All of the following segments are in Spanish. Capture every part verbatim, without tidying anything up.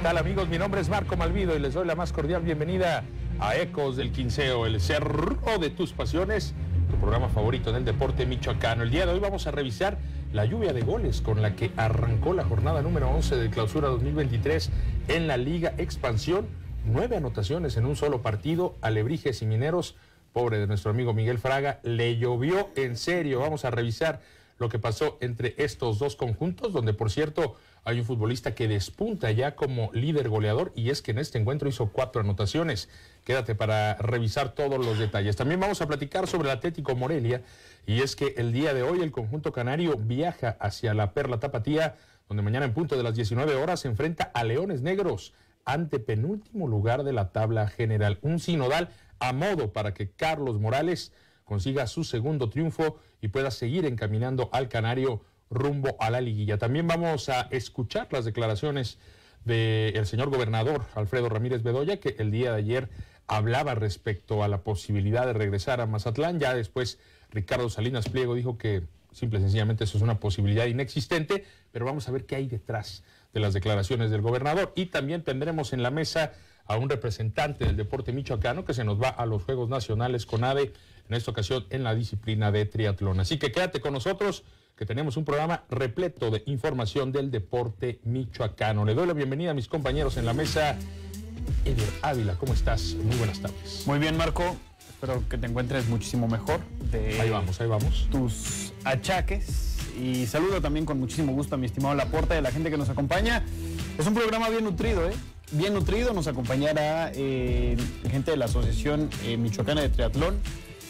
tal, amigos? Mi nombre es Marco Malvido y les doy la más cordial bienvenida a Ecos del Quinceo, el cerro de tus pasiones, tu programa favorito en el deporte michoacano. El día de hoy vamos a revisar la lluvia de goles con la que arrancó la jornada número once de Clausura dos mil veintitrés en la Liga Expansión. Nueve anotaciones en un solo partido, Alebrijes y Mineros. Pobre de nuestro amigo Miguel Fraga, le llovió en serio. Vamos a revisar lo que pasó entre estos dos conjuntos, donde por cierto hay un futbolista que despunta ya como líder goleador, y es que en este encuentro hizo cuatro anotaciones. Quédate para revisar todos los detalles. También vamos a platicar sobre el Atlético Morelia, y es que el día de hoy el conjunto canario viaja hacia la Perla Tapatía, donde mañana en punto de las diecinueve horas se enfrenta a Leones Negros, ante penúltimo lugar de la tabla general. Un sinodal a modo para que Carlos Morales consiga su segundo triunfo y pueda seguir encaminando al Canario rumbo a la liguilla. También vamos a escuchar las declaraciones del señor gobernador Alfredo Ramírez Bedoya, que el día de ayer hablaba respecto a la posibilidad de regresar a Mazatlán. Ya después Ricardo Salinas Pliego dijo que simple y sencillamente eso es una posibilidad inexistente, pero vamos a ver qué hay detrás de las declaraciones del gobernador. Y también tendremos en la mesa a un representante del deporte michoacano que se nos va a los Juegos Nacionales CONADE, en esta ocasión en la disciplina de triatlón. Así que quédate con nosotros, que tenemos un programa repleto de información del deporte michoacano. Le doy la bienvenida a mis compañeros en la mesa. Eder Ávila, ¿cómo estás? Muy buenas tardes. Muy bien, Marco. Espero que te encuentres muchísimo mejor de ahí vamos, ahí vamos. tus achaques. Y saludo también con muchísimo gusto a mi estimado Laporta y a la gente que nos acompaña. Es un programa bien nutrido, ¿eh? Bien nutrido. Nos acompañará eh, gente de la Asociación eh, Michoacana de Triatlón.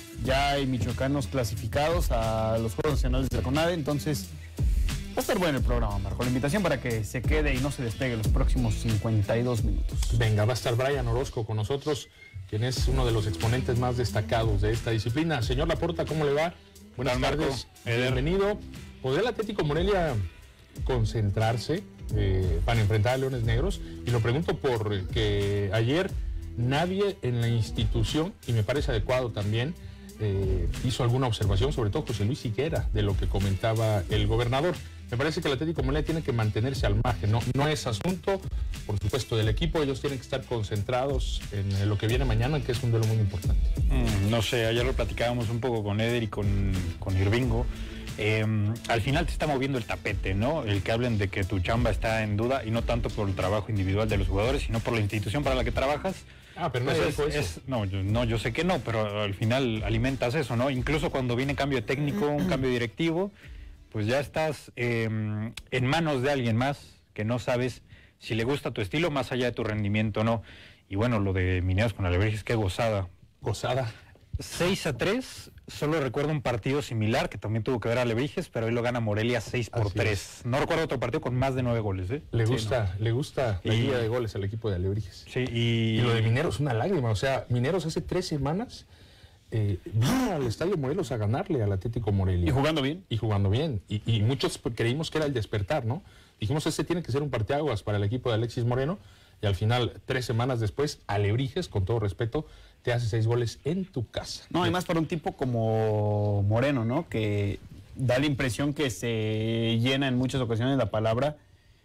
Ya hay michoacanos clasificados a los Juegos Nacionales de la CONADE, entonces va a estar bueno el programa, Marco. La invitación para que se quede y no se despegue los próximos cincuenta y dos minutos. Venga, va a estar Brian Orozco con nosotros, quien es uno de los exponentes más destacados de esta disciplina. Señor Laporta, ¿cómo le va? Buenas tardes, bienvenido. ¿Podría el Atlético Morelia concentrarse eh, para enfrentar a Leones Negros? Y lo pregunto porque ayer nadie en la institución, y me parece adecuado también, Eh, hizo alguna observación, sobre todo José Luis Higuera, de lo que comentaba el gobernador. Me parece que el Atlético Morelia tiene que mantenerse al margen, no, no es asunto, por supuesto, del equipo. Ellos tienen que estar concentrados en lo que viene mañana, que es un duelo muy importante. Mm, no sé, ayer lo platicábamos un poco con Eder y con, con Irvingo. Eh, al final te está moviendo el tapete, ¿no? El que hablen de que tu chamba está en duda, y no tanto por el trabajo individual de los jugadores, sino por la institución para la que trabajas. Ah, pero no pues es, es, eso. es no, yo, no, yo sé que no, pero al final alimentas eso, ¿no? Incluso cuando viene cambio de técnico, un cambio directivo, pues ya estás eh, en manos de alguien más que no sabes si le gusta tu estilo más allá de tu rendimiento o no. Y bueno, lo de Mineros con Alebrijes, qué gozada. Gozada. seis a tres, solo recuerdo un partido similar que también tuvo que ver a Alebrijes, pero hoy lo gana Morelia seis por tres. No recuerdo otro partido con más de nueve goles, ¿eh? Le gusta, sí, no. le gusta la y... guía de goles al equipo de Alebrijes. Sí, y... y lo de Mineros, una lágrima. O sea, Mineros hace tres semanas eh, vino al Estadio Morelos a ganarle al Atlético Morelia. ¿Y jugando bien? Y jugando bien. Y, y muchos creímos que era el despertar, ¿no? Dijimos, ese tiene que ser un parteaguas para el equipo de Alexis Moreno. Y al final, tres semanas después, Alebrijes, con todo respeto, te hace seis goles en tu casa. No, además para un tipo como Moreno, ¿no? Que da la impresión que se llena en muchas ocasiones la palabra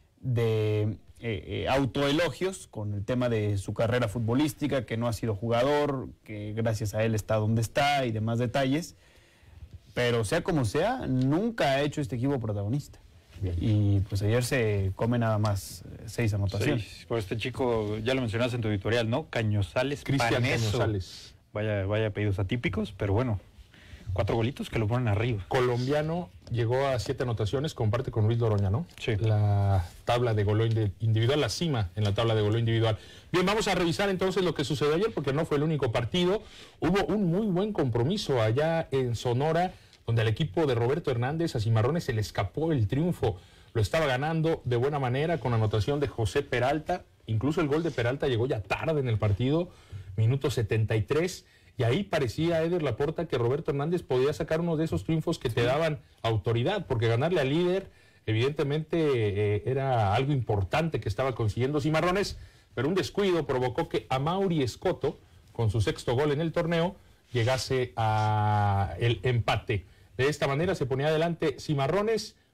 de eh, eh, autoelogios con el tema de su carrera futbolística, que no ha sido jugador, que gracias a él está donde está y demás detalles. Pero sea como sea, nunca ha hecho este equipo protagonista. Bien. Y pues ayer se come nada más eh, seis anotaciones. Seis. Por este chico, ya lo mencionaste en tu editorial, ¿no? Cañozales, Cristian Paneso. Cañozales. Vaya, vaya apellidos atípicos, pero bueno, cuatro golitos que lo ponen arriba. Colombiano, llegó a siete anotaciones, comparte con Luis Loroña, ¿no? Sí. La tabla de goleo individual, la cima en la tabla de goleo individual. Bien, vamos a revisar entonces lo que sucedió ayer, porque no fue el único partido. Hubo un muy buen compromiso allá en Sonora, donde al equipo de Roberto Hernández, a Cimarrones, se le escapó el triunfo. Lo estaba ganando de buena manera con anotación de José Peralta. Incluso el gol de Peralta llegó ya tarde en el partido, minuto setenta y tres. Y ahí parecía, Eder Laporta, que Roberto Hernández podía sacar uno de esos triunfos que te daban autoridad, porque ganarle al líder, evidentemente, eh, era algo importante que estaba consiguiendo Cimarrones, pero un descuido provocó que Amaury Escoto, con su sexto gol en el torneo, llegase a el empate. De esta manera se ponía adelante Cimarrones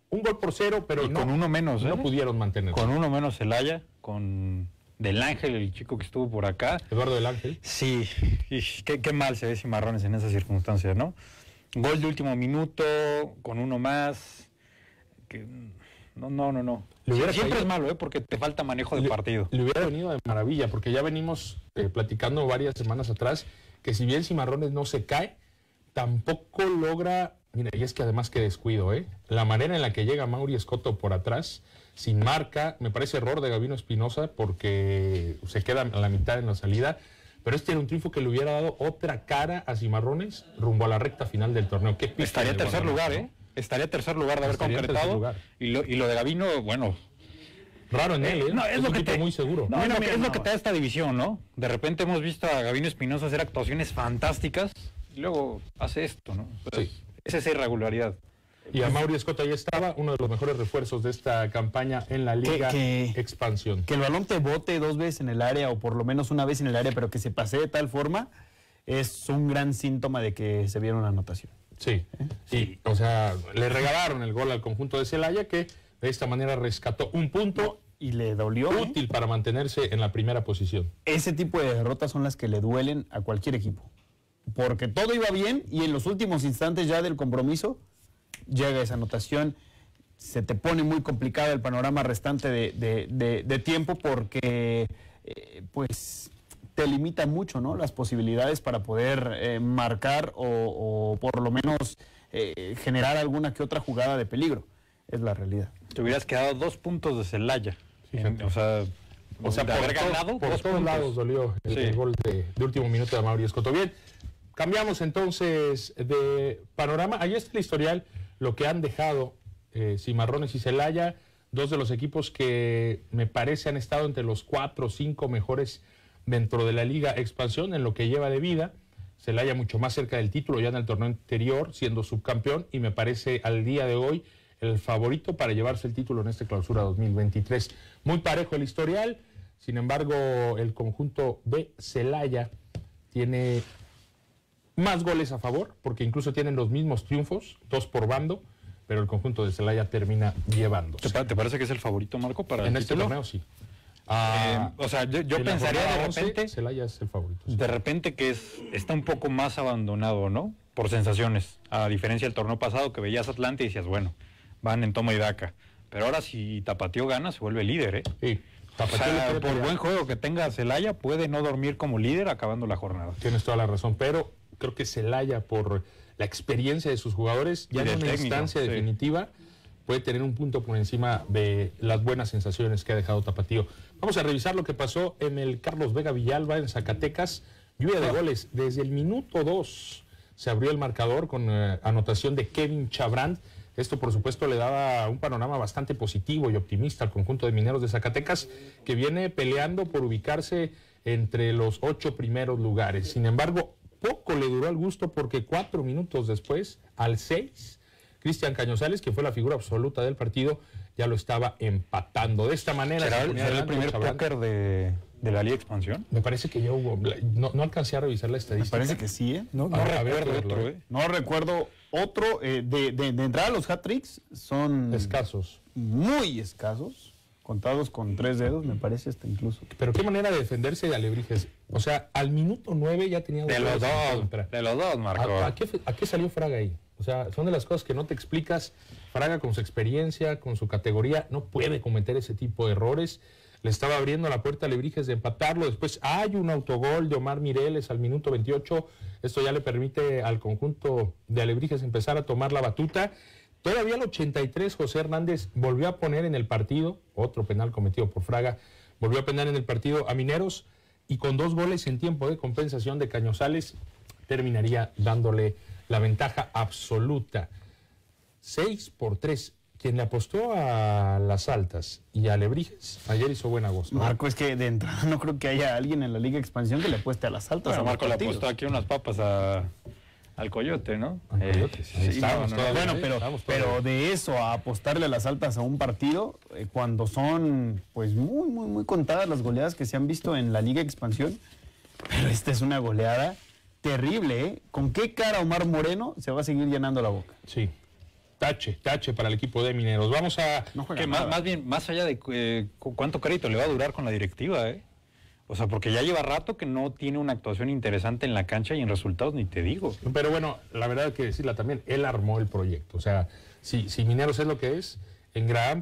un gol por cero, pero y no, con uno menos, ¿eh? no pudieron mantener. Con uno menos Celaya, con Del Ángel, el chico que estuvo por acá. Eduardo Del Ángel. Sí, y qué, qué mal se ve Cimarrones en esas circunstancias, ¿no? Gol de último minuto, con uno más. Que, no, no, no, no. Le hubiera Siempre caído- es malo, ¿eh? Porque te falta manejo de Le- partido. Le hubiera venido de maravilla, porque ya venimos eh, platicando varias semanas atrás que si bien Cimarrones no se cae, tampoco logra. Mira, y es que además que descuido, ¿eh? La manera en la que llega Mauri Escoto por atrás, sin marca, me parece error de Gabino Espinosa porque se queda a la mitad en la salida. Pero este era un triunfo que le hubiera dado otra cara a Cimarrones rumbo a la recta final del torneo. ¿Qué pica Estaría en en el tercer lugar, Guanajuato, ¿eh? Estaría en tercer lugar de haber Estaría en tercer concretado. lugar. Y lo, y lo de Gabino, bueno. ¿no? Raro en él, ¿eh? No, es, lo un que tipo te, muy seguro. No, es, lo que, mira, es lo no. que te da esta división, ¿no? De repente hemos visto a Gabino Espinosa hacer actuaciones fantásticas y luego hace esto, ¿no? Entonces, Sí. es esa irregularidad. Y a Mauri Escoto ahí estaba, uno de los mejores refuerzos de esta campaña en la Liga que- Expansión. Que el balón te bote dos veces en el área o por lo menos una vez en el área, pero que se pase de tal forma, es un gran síntoma de que se viera una anotación. Sí, sí, o sea, le regalaron el gol al conjunto de Celaya que de esta manera rescató un punto Y le dolió. ¿eh? útil para mantenerse en la primera posición. Ese tipo de derrotas son las que le duelen a cualquier equipo. Porque todo iba bien y en los últimos instantes ya del compromiso llega esa anotación. Se te pone muy complicado el panorama restante de, de- de- de tiempo porque eh, pues te limita mucho, ¿no? Las posibilidades para poder eh, marcar o, o por lo menos eh, generar alguna que otra jugada de peligro. Es la realidad. Te hubieras quedado dos puntos de Celaya. Fíjate. En- o sea, O sea, de por, haber to- ganado, por dos todos puntos. lados dolió el, Sí. el gol de, de último minuto de Mauri Escoto. Bien, cambiamos entonces de panorama. Ahí está el historial, lo que han dejado eh, Cimarrones y Celaya, dos de los equipos que me parece han estado entre los cuatro o cinco mejores dentro de la Liga Expansión en lo que lleva de vida. Celaya mucho más cerca del título ya en el torneo anterior, siendo subcampeón, y me parece al día de hoy el favorito para llevarse el título en esta clausura dos mil veintitrés. Muy parejo el historial, sin embargo, el conjunto de Celaya tiene más goles a favor, porque incluso tienen los mismos triunfos, dos por bando, pero el conjunto de Celaya termina llevándose. ¿Te, pa- te parece que es el favorito, Marco, para En el este título? torneo sí. Eh, Ah, o sea, yo, yo en la pensaría jornada de once, repente, Celaya es el favorito. sí. de repente que es está un poco más abandonado, ¿no? Por sensaciones, a diferencia del torneo pasado que veías Atlante y decías, bueno, van en toma y daca. Pero ahora si Tapatío gana, se vuelve líder, ¿eh? Sí. O Tapatío le sea, puede por pelear. buen juego que tenga Celaya, puede no dormir como líder acabando la jornada. Tienes toda la razón, pero creo que Celaya, por la experiencia de sus jugadores, ya Y en del una técnico, instancia sí. definitiva, puede tener un punto por encima de las buenas sensaciones que ha dejado Tapatío. Vamos a revisar lo que pasó en el Carlos Vega Villalba, en Zacatecas. Lluvia de goles. Desde el minuto dos se abrió el marcador con eh, anotación de Kevin Chabrand. Esto, por supuesto, le daba un panorama bastante positivo y optimista al conjunto de Mineros de Zacatecas, que viene peleando por ubicarse entre los ocho primeros lugares. Sin embargo, poco le duró al gusto porque cuatro minutos después, al seis, Cristian Cañozales, que fue la figura absoluta del partido, ya lo estaba empatando. De esta manera... ¿Será, se el- ponía será el adelante primer Chabrand. póker de, de la Liga Expansión? Me parece que yo hubo... No, no alcancé a revisar la Me estadística. parece que sí, ¿eh? No, No A ver, a ver, recuerdo verlo, otro, ¿eh? ¿eh? no recuerdo otro. eh, de, de, de entrada, los hat-tricks son Escasos. muy escasos, contados con tres dedos, me parece hasta incluso. Pero qué manera de defenderse de Alebrijes. O sea, al minuto nueve ya tenía... De los goles en dos, contra. de los dos, Marco. ¿A, a qué, ¿A qué salió Fraga ahí? O sea, son de las cosas que no te explicas. Fraga, con su experiencia, con su categoría, no puede cometer ese tipo de errores. Le estaba abriendo la puerta a Alebrijes de empatarlo. Después hay un autogol de Omar Mireles al minuto veintiocho. Esto ya le permite al conjunto de Alebrijes empezar a tomar la batuta. Todavía al ochenta y tres, José Hernández volvió a poner en el partido, otro penal cometido por Fraga, volvió a poner en el partido a Mineros, y con dos goles en tiempo de compensación de Cañozales, terminaría dándole la ventaja absoluta. seis por tres. Quien le apostó a las altas y a Alebrijes, ayer hizo buen agosto. Marco, es que de entrada no creo que haya alguien en la Liga Expansión que le apueste a las altas. Bueno, a los Marco le partidos. apostó aquí unas papas a, al Coyote, ¿no? Al Coyote, sí. Ahí estábamos no, no, todavía. no. Bueno, Sí, pero, estamos pero todavía. de eso a apostarle a las altas a un partido, eh, cuando son pues muy, muy, muy contadas las goleadas que se han visto en la Liga Expansión, pero esta es una goleada terrible, ¿eh? ¿Con qué cara Omar Moreno se va a seguir llenando la boca? Sí. Tache, tache para el equipo de Mineros. Vamos a... No que más, más bien, más allá de eh, cuánto crédito le va a durar con la directiva, ¿eh? O sea, porque ya lleva rato que no tiene una actuación interesante en la cancha y en resultados ni te digo. Pero bueno, la verdad hay que decirla también, él armó el proyecto. O sea, si, si Mineros es lo que es, en gran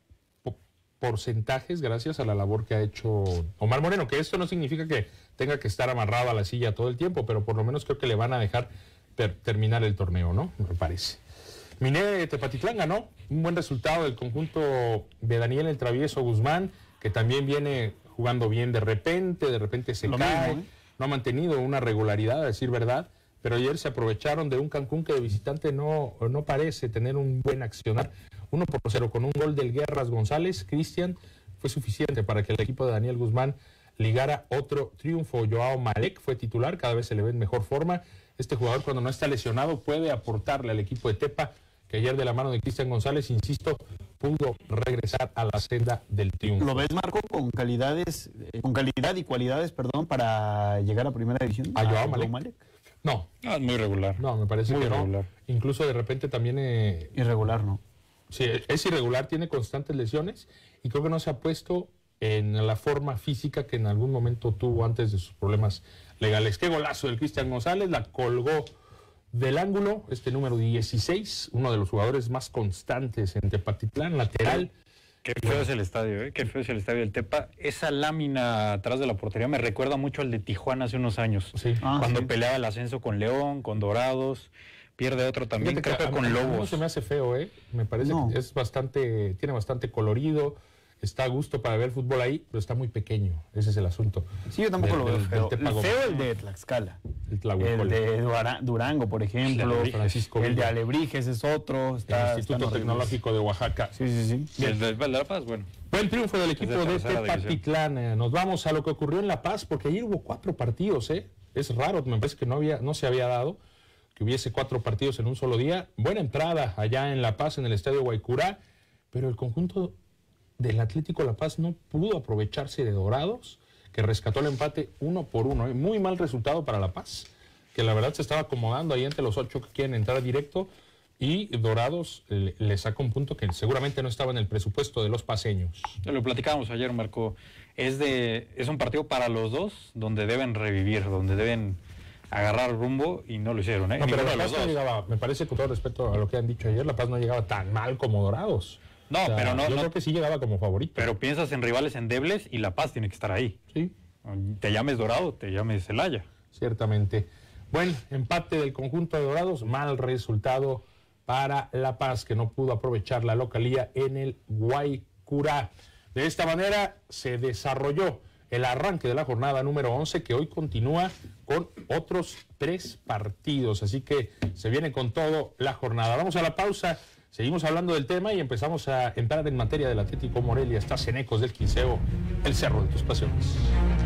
po porcentajes gracias a la labor que ha hecho Omar Moreno, que esto no significa que tenga que estar amarrado a la silla todo el tiempo, pero por lo menos creo que le van a dejar terminar el torneo, ¿no? Me parece. Miné Tepatitlán ganó, un buen resultado del conjunto de Daniel el Travieso Guzmán, que también viene jugando bien de repente, de repente se Lo cae, mismo, ¿eh? no ha mantenido una regularidad, a decir verdad, pero ayer se aprovecharon de un Cancún que de visitante no, no parece tener un buen accionar. Uno por cero con un gol del Guerras González, Cristian, fue suficiente para que el equipo de Daniel Guzmán ligara otro triunfo. Joao Malek fue titular, cada vez se le ve en mejor forma. Este jugador cuando no está lesionado puede aportarle al equipo de Tepa, que ayer de la mano de Cristian González, insisto, pudo regresar a la senda del triunfo. ¿Lo ves, Marco, con calidades, eh, con calidad y cualidades, perdón, para llegar a primera división? ¿A Joao Malek? Malek? No. No, es muy regular. No, me parece muy que irregular. no. Incluso de repente también... Eh, irregular, ¿no? Sí, es irregular, tiene constantes lesiones y creo que no se ha puesto en la forma física que en algún momento tuvo antes de sus problemas legales. Qué golazo del Cristian González, la colgó del ángulo, este número dieciséis, uno de los jugadores más constantes en Tepatitlán, lateral. Qué feo bueno. es el estadio, ¿eh? Qué feo es el estadio del Tepa. Esa lámina atrás de la portería me recuerda mucho al de Tijuana hace unos años. Sí. Ah, cuando sí. peleaba el ascenso con León, con Dorados, pierde otro también, Fíjate creo que, que con a, Lobos. No se me hace feo, ¿eh? Me parece no. que es bastante, tiene bastante colorido, está a gusto para ver fútbol ahí, pero está muy pequeño, ese es el asunto. Sí, yo tampoco Del- lo veo del- feo. del Tepa El feo Gómez. el de Tlaxcala. El El Tlahuicole. de Dura- Durango, por ejemplo. Alebrijes. Francisco El de Villa. Alebrijes es otro. El Está, Instituto están horribles. Tecnológico de Oaxaca. Sí, sí, sí. Y el de, el de La Paz, bueno. Buen triunfo del equipo Es de de tercera división. Tepatitlán. Eh, Nos vamos a lo que ocurrió en La Paz, porque ayer hubo cuatro partidos, ¿eh? Es raro, me parece que no, había, no se había dado que hubiese cuatro partidos en un solo día. Buena entrada allá en La Paz, en el Estadio Guaycurá, pero el conjunto del Atlético La Paz no pudo aprovecharse de Dorados, que rescató el empate uno por uno. ¿eh? Muy mal resultado para La Paz, que la verdad se estaba acomodando ahí entre los ocho que quieren entrar directo, y Dorados le, le saca un punto que seguramente no estaba en el presupuesto de los paceños. Lo platicábamos ayer, Marco. Es, de, es un partido para los dos donde deben revivir, donde deben agarrar rumbo y no lo hicieron, ¿eh? No, pero Ninguno La de los Paz no dos. llegaba, me parece, con todo respeto a lo que han dicho ayer, La Paz no llegaba tan mal como Dorados. No, O sea, pero no, yo no- creo que sí llegaba como favorito. Pero piensas en rivales endebles y La Paz tiene que estar ahí. Sí, Te llames Dorado, te llames Celaya. ciertamente. Buen empate del conjunto de Dorados, mal resultado para La Paz, que no pudo aprovechar la localía en el Guaycurá. De esta manera se desarrolló el arranque de la jornada número once, que hoy continúa con otros tres partidos. Así que se viene con todo la jornada. Vamos a la pausa, seguimos hablando del tema y empezamos a entrar en materia del Atlético Morelia. Estás en Ecos del Quinceo, el cerro de tus pasiones.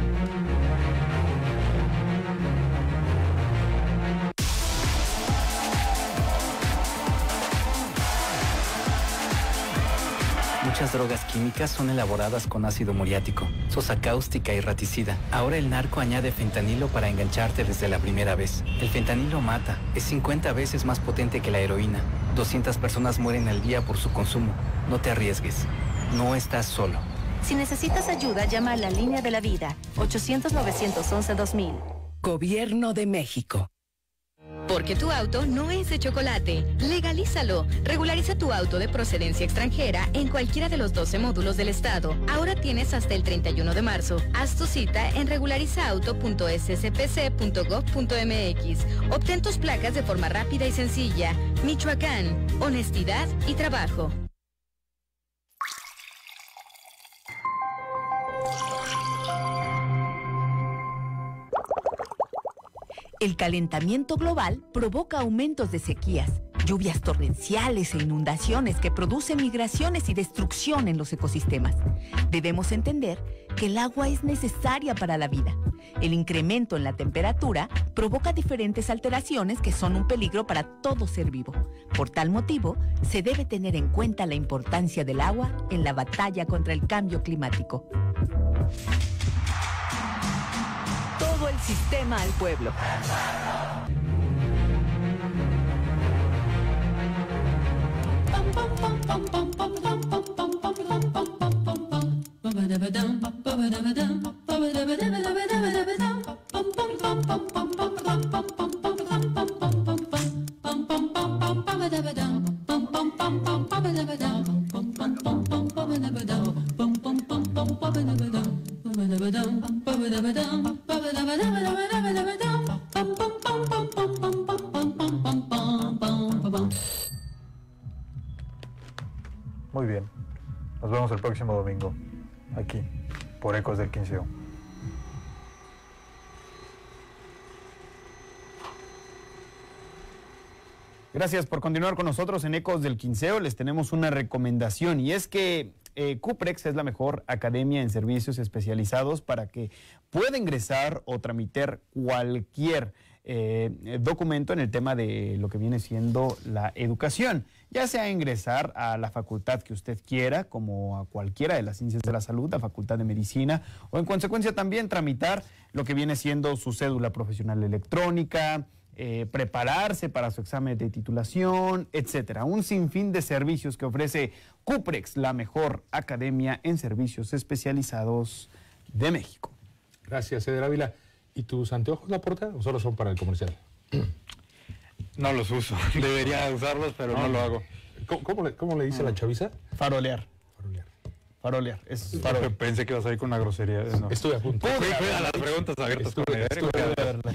Muchas drogas químicas son elaboradas con ácido muriático, sosa cáustica y raticida. Ahora el narco añade fentanilo para engancharte desde la primera vez. El fentanilo mata, es cincuenta veces más potente que la heroína. doscientas personas mueren al día por su consumo. No te arriesgues, no estás solo. Si necesitas ayuda, llama a la Línea de la Vida, ochocientos, novecientos once, dos mil. Gobierno de México. Porque tu auto no es de chocolate. Legalízalo. Regulariza tu auto de procedencia extranjera en cualquiera de los doce módulos del estado. Ahora tienes hasta el treinta y uno de marzo. Haz tu cita en regularizauto punto s s p c punto gov punto m x. Obtén tus placas de forma rápida y sencilla. Michoacán. Honestidad y trabajo. El calentamiento global provoca aumentos de sequías, lluvias torrenciales e inundaciones que producen migraciones y destrucción en los ecosistemas. Debemos entender que el agua es necesaria para la vida. El incremento en la temperatura provoca diferentes alteraciones que son un peligro para todo ser vivo. Por tal motivo, se debe tener en cuenta la importancia del agua en la batalla contra el cambio climático. Todo el sistema al pueblo. Muy bien. Nos vemos el próximo domingo, aquí, por Ecos del Quinceo. Gracias por continuar con nosotros en Ecos del Quinceo. Les tenemos una recomendación y es que eh, Cuprex es la mejor academia en servicios especializados para que pueda ingresar o tramitar cualquier eh, documento en el tema de lo que viene siendo la educación, ya sea ingresar a la facultad que usted quiera, como a cualquiera de las ciencias de la salud, la facultad de medicina, o en consecuencia también tramitar lo que viene siendo su cédula profesional electrónica, Eh, prepararse para su examen de titulación, etcétera. Un sinfín de servicios que ofrece Cuprex, la mejor academia en servicios especializados de México. Gracias, Eder Ávila. ¿Y tus anteojos, Laporta, o solo son para el comercial? No los uso. Debería usarlos, pero no, no lo hago. ¿Cómo, cómo, le, cómo le dice la chaviza? Farolear. Farolear. Farolear. Es Farole. Pensé que ibas a ir con una grosería. No. Estuve a punto. Cuida las preguntas abiertas Estuve, con Eder. estuve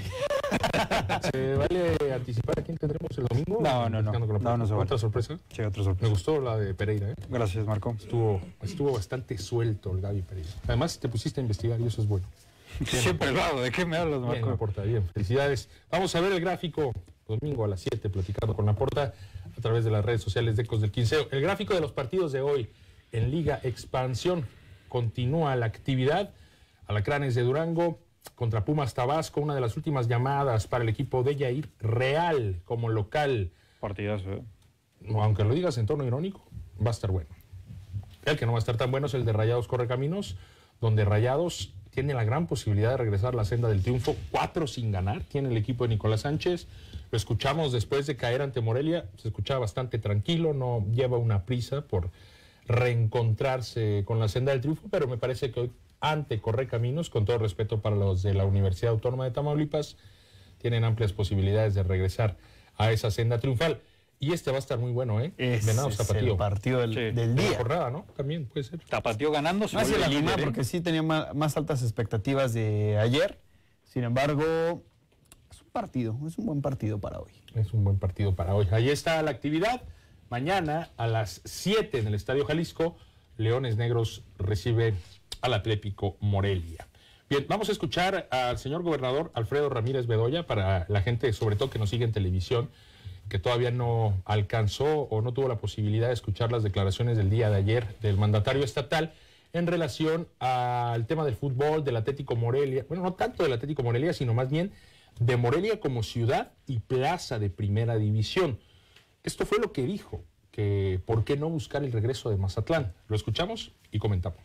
¿Se vale anticipar a quién tendremos el domingo? No, no, no. No, no se vale. ¿Otra sorpresa? Sí, otra sorpresa. Me gustó la de Pereira, ¿eh? Gracias, Marco. Estuvo, estuvo bastante suelto el Gaby Pereira. Además, te pusiste a investigar y eso es bueno. Siempre lo hago. ¿De qué me hablas, Marco? Bien, Laporta, bien. Felicidades. Vamos a ver el gráfico domingo a las siete, platicando con Laporta a través de las redes sociales de Ecos del Quinceo. El gráfico de los partidos de hoy en Liga Expansión. Continúa la actividad. Alacranes de Durango contra Pumas Tabasco, una de las últimas llamadas para el equipo de Yair Real como local. Partidazo, ¿eh? Aunque lo digas en tono irónico, va a estar bueno. El que no va a estar tan bueno es el de Rayados Correcaminos, donde Rayados tiene la gran posibilidad de regresar a la senda del triunfo. Cuatro sin ganar tiene el equipo de Nicolás Sánchez. Lo escuchamos después de caer ante Morelia. Se escuchaba bastante tranquilo, no lleva una prisa por reencontrarse con la senda del triunfo, pero me parece que hoy ante Correcaminos, con todo respeto para los de la Universidad Autónoma de Tamaulipas, tienen amplias posibilidades de regresar a esa senda triunfal. Y este va a estar muy bueno, ¿eh? Ese Venados es Tapatío. el partido del, Sí. del De la día. jornada, ¿no? También puede ser. Tapatío ganando. Se No hacia vuelve la líder, final, ¿eh? porque sí tenía ma- más altas expectativas de ayer. Sin embargo, es un partido, es un buen partido para hoy. Es un buen partido para hoy. Ahí está la actividad. Mañana a las siete en el Estadio Jalisco, Leones Negros recibe al Atlético Morelia. Bien, vamos a escuchar al señor gobernador Alfredo Ramírez Bedoya, para la gente sobre todo que nos sigue en televisión, que todavía no alcanzó o no tuvo la posibilidad de escuchar las declaraciones del día de ayer del mandatario estatal en relación al tema del fútbol, del Atlético Morelia, bueno, no tanto del Atlético Morelia, sino más bien de Morelia como ciudad y plaza de primera división. Esto fue lo que dijo, que por qué no buscar el regreso de Mazatlán. Lo escuchamos y comentamos.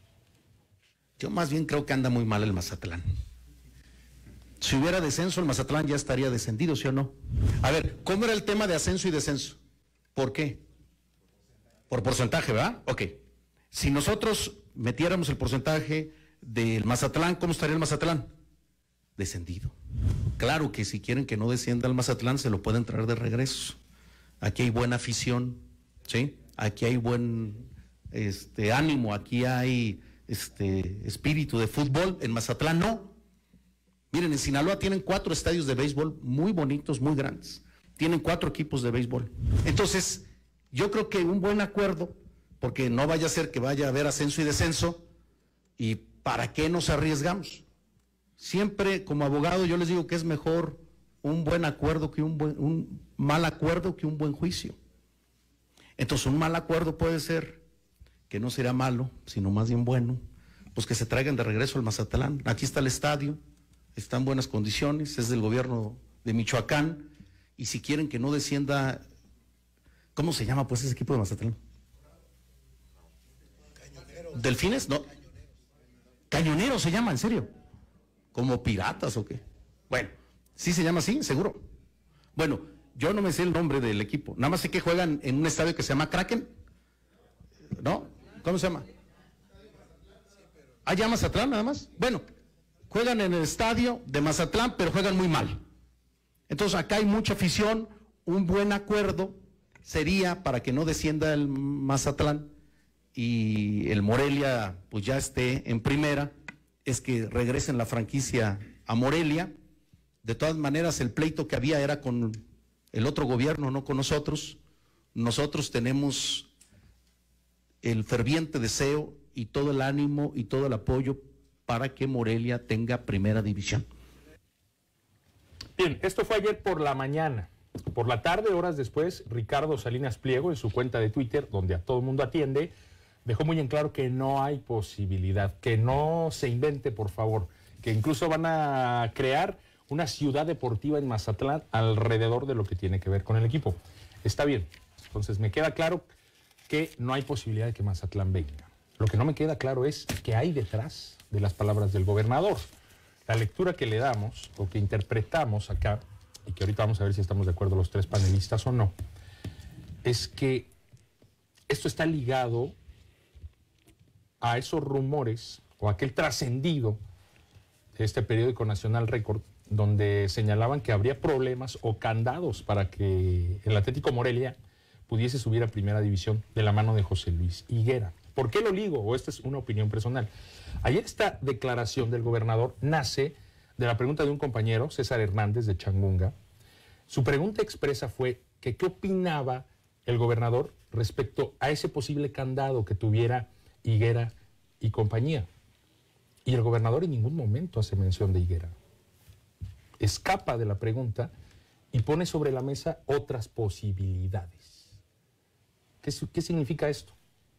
Yo más bien creo que anda muy mal el Mazatlán. Si hubiera descenso, el Mazatlán ya estaría descendido, ¿sí o no? A ver, ¿cómo era el tema de ascenso y descenso? ¿Por qué? Por porcentaje, ¿verdad? Ok. Si nosotros metiéramos el porcentaje del Mazatlán, ¿cómo estaría el Mazatlán? Descendido. Claro que si quieren que no descienda el Mazatlán, se lo pueden traer de regreso. Aquí hay buena afición, ¿sí? Aquí hay buen este, ánimo, aquí hay este, espíritu de fútbol. En Mazatlán no. Miren, en Sinaloa tienen cuatro estadios de béisbol muy bonitos, muy grandes. Tienen cuatro equipos de béisbol. Entonces, yo creo que un buen acuerdo, porque no vaya a ser que vaya a haber ascenso y descenso, y ¿para qué nos arriesgamos? Siempre, como abogado, yo les digo que es mejor un buen acuerdo que un buen, un mal acuerdo que un buen juicio. Entonces, un mal acuerdo puede ser que no será malo, sino más bien bueno, pues que se traigan de regreso al Mazatlán. Aquí está el estadio, está en buenas condiciones, es del gobierno de Michoacán, y si quieren que no descienda, ¿cómo se llama pues ese equipo de Mazatlán? Cañoneros. ¿Delfines? No. Cañoneros se llama, ¿en serio? ¿Como piratas o qué? Bueno, ¿sí se llama así? Seguro. Bueno, Yo no me sé el nombre del equipo, nada más sé que juegan en un estadio que se llama Kraken, ¿no? ¿Cómo se llama? ¿Allá Mazatlán nada más? Bueno, juegan en el estadio de Mazatlán, pero juegan muy mal. Entonces acá hay mucha afición, un buen acuerdo sería para que no descienda el Mazatlán y el Morelia pues ya esté en primera, es que regresen la franquicia a Morelia. De todas maneras, el pleito que había era con el otro gobierno, no con nosotros. Nosotros tenemos el ferviente deseo y todo el ánimo y todo el apoyo para que Morelia tenga primera división. Bien, esto fue ayer por la mañana. Por la tarde, horas después, Ricardo Salinas Pliego, en su cuenta de Twitter, donde a todo el mundo atiende, dejó muy en claro que no hay posibilidad, que no se invente, por favor, que incluso van a crear una ciudad deportiva en Mazatlán alrededor de lo que tiene que ver con el equipo. Está bien, entonces me queda claro que no hay posibilidad de que Mazatlán venga. Lo que no me queda claro es qué hay detrás de las palabras del gobernador. La lectura que le damos o que interpretamos acá, y que ahorita vamos a ver si estamos de acuerdo los tres panelistas o no, es que esto está ligado a esos rumores o aquel trascendido de este periódico Nacional Record, donde señalaban que habría problemas o candados para que el Atlético Morelia pudiese subir a primera división de la mano de José Luis Higuera. ¿Por qué lo ligo? O esta es una opinión personal. Ayer esta declaración del gobernador nace de la pregunta de un compañero, César Hernández de Changunga. Su pregunta expresa fue que qué opinaba el gobernador respecto a ese posible candado que tuviera Higuera y compañía. Y el gobernador en ningún momento hace mención de Higuera. Escapa de la pregunta y pone sobre la mesa otras posibilidades. ¿Qué, qué significa esto?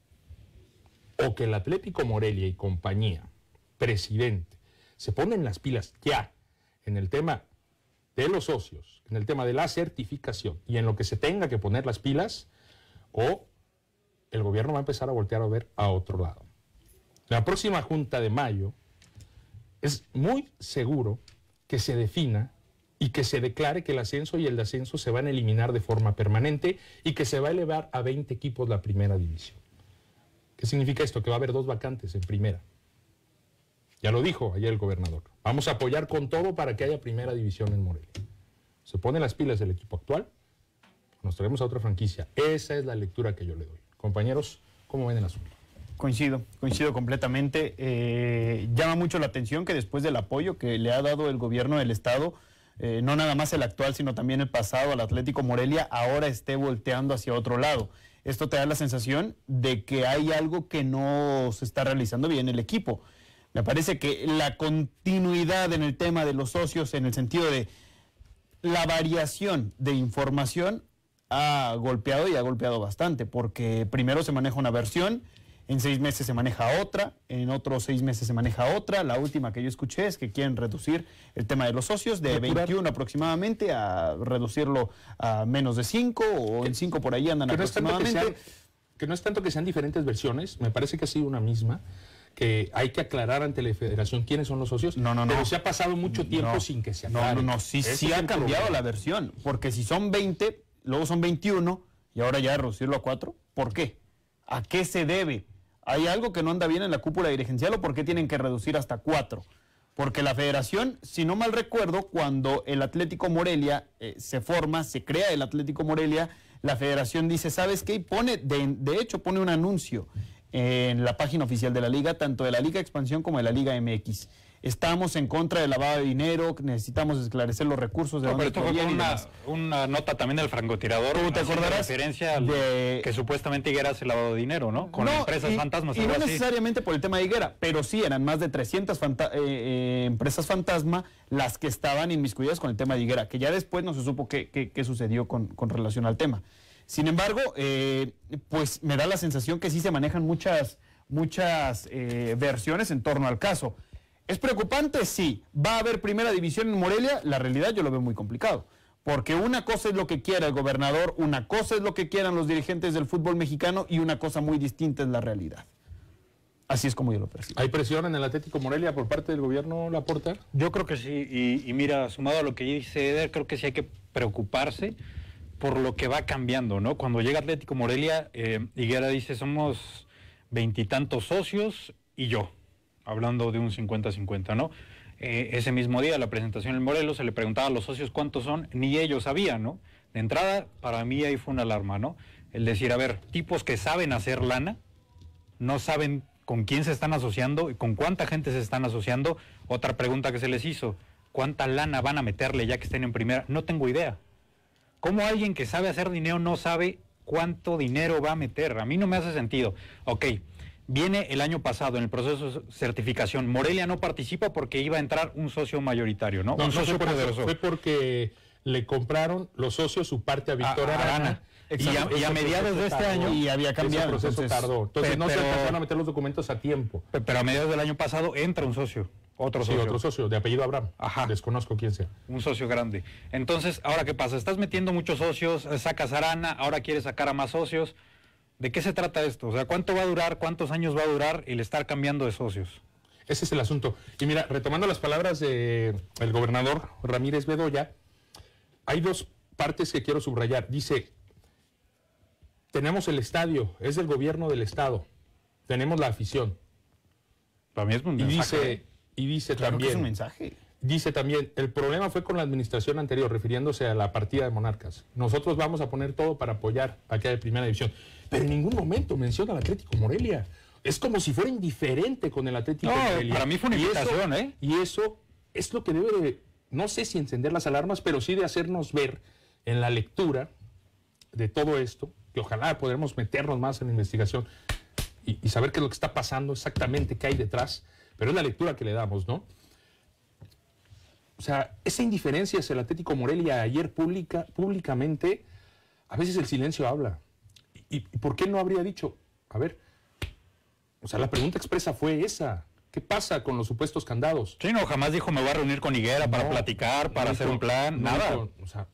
O que el Atlético Morelia y compañía, presidente, se ponen las pilas ya en el tema de los socios, en el tema de la certificación y en lo que se tenga que poner las pilas, o el gobierno va a empezar a voltear a ver a otro lado. La próxima junta de mayo es muy seguro que se defina y que se declare que el ascenso y el descenso se van a eliminar de forma permanente y que se va a elevar a veinte equipos la primera división. ¿Qué significa esto? Que va a haber dos vacantes en primera. Ya lo dijo ayer el gobernador. Vamos a apoyar con todo para que haya primera división en Morelia. Se pone las pilas del equipo actual, nos traemos a otra franquicia. Esa es la lectura que yo le doy. Compañeros, ¿cómo ven el asunto? Coincido, coincido completamente. Eh, llama mucho la atención que después del apoyo que le ha dado el gobierno del Estado, eh, no nada más el actual, sino también el pasado al Atlético Morelia, ahora esté volteando hacia otro lado. Esto te da la sensación de que hay algo que no se está realizando bien el equipo. Me parece que la continuidad en el tema de los socios, en el sentido de la variación de información, ha golpeado y ha golpeado bastante, porque primero se maneja una versión, en seis meses se maneja otra, en otros seis meses se maneja otra. La última que yo escuché es que quieren reducir el tema de los socios de veintiuno aproximadamente a reducirlo a menos de cinco, o en cinco por ahí andan que aproximadamente. No es tanto que, sean, que no es tanto que sean diferentes versiones, me parece que ha sido una misma, que hay que aclarar ante la Federación quiénes son los socios, no, no, no. pero se ha pasado mucho tiempo no, sin que se aclare. No, no, no, sí, sí ha cambiado la versión, porque si son veinte, luego son veintiuno y ahora ya reducirlo a cuatro, ¿por qué? ¿A qué se debe? ¿Hay algo que no anda bien en la cúpula dirigencial o por qué tienen que reducir hasta cuatro? Porque la Federación, si no mal recuerdo, cuando el Atlético Morelia eh, se forma, se crea el Atlético Morelia, la Federación dice, ¿sabes qué? Pone, de, de hecho pone un anuncio en la página oficial de la Liga, tanto de la Liga Expansión como de la Liga M X. Estamos en contra del lavado de dinero, necesitamos esclarecer los recursos de no, dónde pero esto fue con una, demás. una nota también del francotirador. ¿Tú te acordarás? Referencia al de... que supuestamente Higuera hace lavado de dinero, ¿no? Con no, empresas y, fantasmas. Y no así. necesariamente por el tema de Higuera, pero sí eran más de trescientas fanta eh, eh, empresas fantasma las que estaban inmiscuidas con el tema de Higuera, que ya después no se supo qué, qué, qué sucedió con, con relación al tema. Sin embargo, eh, pues me da la sensación que sí se manejan muchas, muchas eh, versiones en torno al caso. ¿Es preocupante? Sí. ¿Va a haber primera división en Morelia? La realidad yo lo veo muy complicado. Porque una cosa es lo que quiera el gobernador, una cosa es lo que quieran los dirigentes del fútbol mexicano y una cosa muy distinta es la realidad. Así es como yo lo percibo. ¿Hay presión en el Atlético Morelia por parte del gobierno Laporta? Yo creo que sí. Y, y mira, sumado a lo que dice Eder, creo que sí hay que preocuparse por lo que va cambiando, ¿no? Cuando llega Atlético Morelia, eh, Higuera dice, somos veintitantos socios y yo, hablando de un cincuenta cincuenta, ¿no? Eh, ese mismo día, la presentación en Morelos, se le preguntaba a los socios cuántos son, ni ellos sabían, ¿no? De entrada, para mí ahí fue una alarma, ¿no? El decir, a ver, tipos que saben hacer lana, no saben con quién se están asociando y con cuánta gente se están asociando. Otra pregunta que se les hizo, ¿cuánta lana van a meterle ya que estén en primera? No tengo idea. ¿Cómo alguien que sabe hacer dinero no sabe cuánto dinero va a meter? A mí no me hace sentido. Ok, viene el año pasado en el proceso de certificación. Morelia no participa porque iba a entrar un socio mayoritario, ¿no? No, un no socio fue, por eso, poderoso. fue porque le compraron los socios su parte a Víctor A- a Arana. Arana. Y a, Ese y a mediados de este proceso año... tardó. Y había cambiado, Ese proceso entonces, tardó. Entonces pe- no se pero- alcanzaron a meter los documentos a tiempo. Pe- Pero a mediados del año pasado entra un socio, otro Sí, socio. otro socio, de apellido Abraham. Ajá. Desconozco quién sea. Un socio grande. Entonces, ¿ahora qué pasa? Estás metiendo muchos socios, eh, sacas a Arana, ahora quieres sacar a más socios. ¿De qué se trata esto? O sea, ¿cuánto va a durar, cuántos años va a durar el estar cambiando de socios? Ese es el asunto. Y mira, retomando las palabras del gobernador Ramírez Bedoya, hay dos partes que quiero subrayar. Dice, tenemos el estadio, es del gobierno del estado, tenemos la afición. Para mí es un Y mensaje. dice, y dice Claro que es un también, mensaje. dice también, el problema fue con la administración anterior, refiriéndose a la partida de Monarcas. Nosotros vamos a poner todo para apoyar a que haya primera división. Pero en ningún momento menciona al Atlético Morelia. Es como si fuera indiferente con el Atlético No, Morelia. para mí fue una Y eso- invitación, ¿eh? Y eso es lo que debe de, no sé si encender las alarmas, pero sí de hacernos ver en la lectura de todo esto, que ojalá podamos meternos más en la investigación y, y saber qué es lo que está pasando exactamente, qué hay detrás, pero es la lectura que le damos, ¿no? O sea, esa indiferencia hacia el Atlético Morelia ayer pública, públicamente, a veces el silencio habla. ¿Y, y por qué no habría dicho? A ver, o sea, la pregunta expresa fue esa. ¿Qué pasa con los supuestos candados? Sí, no, jamás dijo me voy a reunir con Higuera para No, platicar, para no hacer dijo- un plan, no nada. dijo, o sea,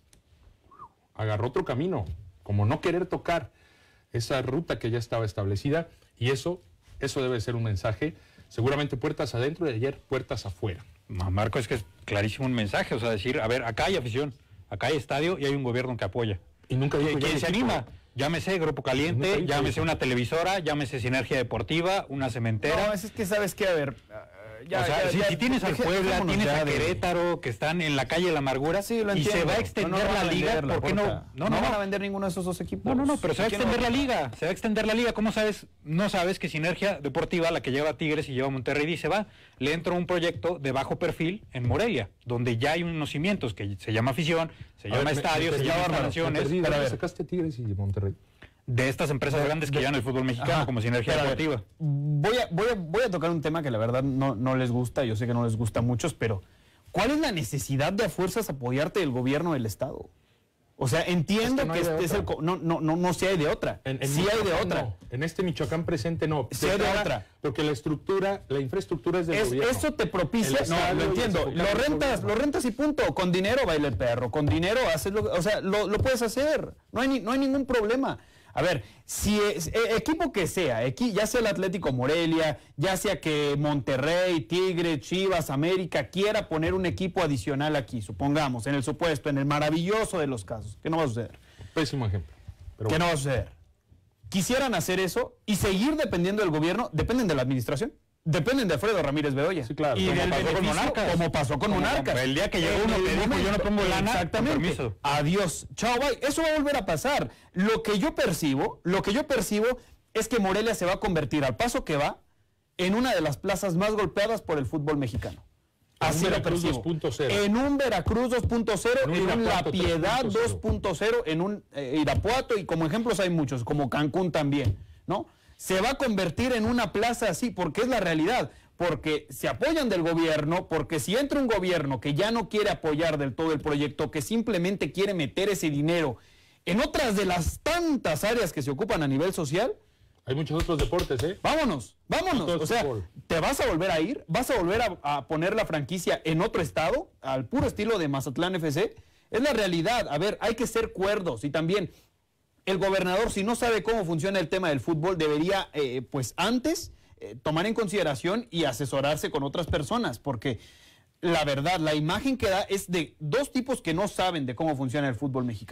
agarró otro camino, como no querer tocar esa ruta que ya estaba establecida, y eso, eso debe ser un mensaje, seguramente puertas adentro y ayer puertas afuera. No, Marco, es que es clarísimo un mensaje, o sea, decir, a ver, acá hay afición, acá hay estadio y hay un gobierno que apoya. Y nunca dijo ¿Quién ya quién el se equipo. anima? Llámese Grupo Nunca Caliente, dijo llámese eso. una televisora, llámese Sinergia Deportiva, una cementera. No, es que sabes que, a ver, ah, ya, o sea, ya, si, ya, si tienes al deje- Puebla, dejémonos tienes ya a de- Querétaro, que están en la calle de la amargura, Sí, lo y se entiendo. va a No, extender no van la a liga, vender, ¿por qué no? Laporta. No, No, no, van a no. vender ninguno de esos dos equipos. No, no, no, pero se va a ¿Quién no extender la va a liga, se va a extender la liga. ¿Cómo sabes? No sabes que Sinergia Deportiva, la que lleva a Tigres y lleva a Monterrey, dice, va, le entró un proyecto de bajo perfil en Morelia, donde ya hay unos cimientos que se llama afición, se A llama ver, me- estadio, me se perdí, llama bárbaro, me instalaciones, perdí, pero a ¿dónde ver. sacaste Tigres y Monterrey? de estas empresas grandes que llevan el fútbol mexicano, Ajá. como Sinergia Pero, a ver, Deportiva. Voy a, voy, a, voy a tocar un tema que la verdad no, no les gusta, yo sé que no les gusta a muchos, pero ¿cuál es la necesidad de a fuerzas apoyarte del gobierno del Estado? O sea, entiendo Es que no que, hay de este es el... otra. co- No, no, no, no, sí hay de otra. En, en sí hay de Michoacán otra. no. En este Michoacán presente no. Sí hay de Declara- otra. Porque la estructura, la infraestructura es del Es- gobierno. eso te propicia, El no, estadio lo y entiendo, desenfocar lo el rentas, gobierno. lo rentas y punto, con dinero baila el perro, con dinero haces lo, o sea, lo, lo puedes hacer, no hay, ni- no hay ningún problema. A ver, si es, eh, equipo que sea, equi- ya sea el Atlético Morelia, ya sea que Monterrey, Tigre, Chivas, América quiera poner un equipo adicional aquí, supongamos, en el supuesto, en el maravilloso de los casos, que no va a suceder. Pésimo ejemplo. Pero ¿Qué bueno. no va a suceder? Quisieran hacer eso y seguir dependiendo del gobierno, dependen de la administración. Dependen de Alfredo Ramírez Bedoya. Sí, claro. Y Como del pasó con beneficio, Monarcas. como pasó con Como- Monarcas. el día que llegó En uno el que dijo, momento- "Yo no pongo lana", con Exactamente. permiso. Adiós. Chao, bye. Eso va a volver a pasar. Lo que yo percibo, lo que yo percibo es que Morelia se va a convertir, al paso que va, en una de las plazas más golpeadas por el fútbol mexicano. En un Así lo Veracruz percibo. dos punto cero. En un Veracruz dos punto cero, En un en un La Irapuato Piedad tres punto cero. dos punto cero, en un eh, Irapuato, y como ejemplos hay muchos, como Cancún también, ¿no? Se va a convertir en una plaza así, porque es la realidad, porque se apoyan del gobierno, porque si entra un gobierno que ya no quiere apoyar del todo el proyecto, que simplemente quiere meter ese dinero en otras de las tantas áreas que se ocupan a nivel social, Hay muchos otros deportes, ¿eh? vámonos, vámonos. Todo es O sea, fútbol. ¿te vas a volver a ir? ¿Vas a volver a, a poner la franquicia en otro estado? Al puro estilo de Mazatlán F C. Es la realidad. A ver, hay que ser cuerdos. Y también, el gobernador, si no sabe cómo funciona el tema del fútbol, debería, eh, pues antes, eh, tomar en consideración y asesorarse con otras personas. Porque la verdad, la imagen que da es de dos tipos que no saben de cómo funciona el fútbol mexicano.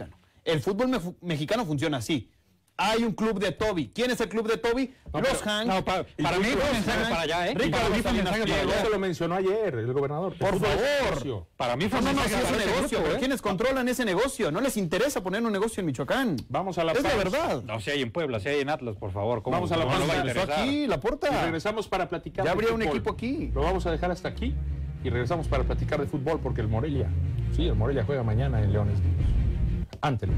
El fútbol me mexicano funciona así. Hay un club de Toby. ¿Quién es el club de Toby? No, los pero, Hank. No, pa, para mí fue mensaje para allá, ¿eh? Ricardo para mí Salinas Pliego. Eso lo mencionó ayer el gobernador. Por El fútbol es favor. negocio. Para mí fue No, no, no, mensaje sí es un para ese negocio, grupo, pero ¿eh? ¿quiénes controlan ese negocio? No les interesa poner un negocio en Michoacán. Vamos a la Es la pausa. verdad. No, si hay en Puebla, si hay en Atlas, por favor. ¿cómo- Vamos a la cómo no pausa. va a Empezó interesar? aquí, la Y porta. regresamos para platicar Ya de habría un fútbol. equipo aquí. Lo vamos a dejar hasta aquí y regresamos para platicar de fútbol porque el Morelia, sí, el Morelia juega mañana en Leones Negros. Ante el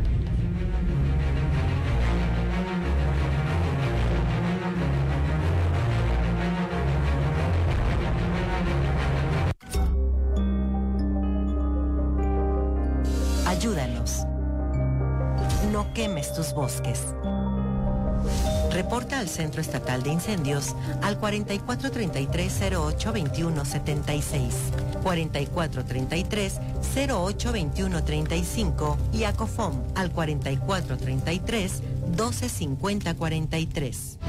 Ayúdanos. No quemes tus bosques. Reporta al Centro Estatal de Incendios al cuarenta y cuatro treinta y tres cero ocho veintiuno setenta y seis, cuarenta y cuatro treinta y tres cero ocho veintiuno treinta y cinco y a COFOM al cuarenta y cuatro treinta y tres doce cincuenta cuarenta y tres.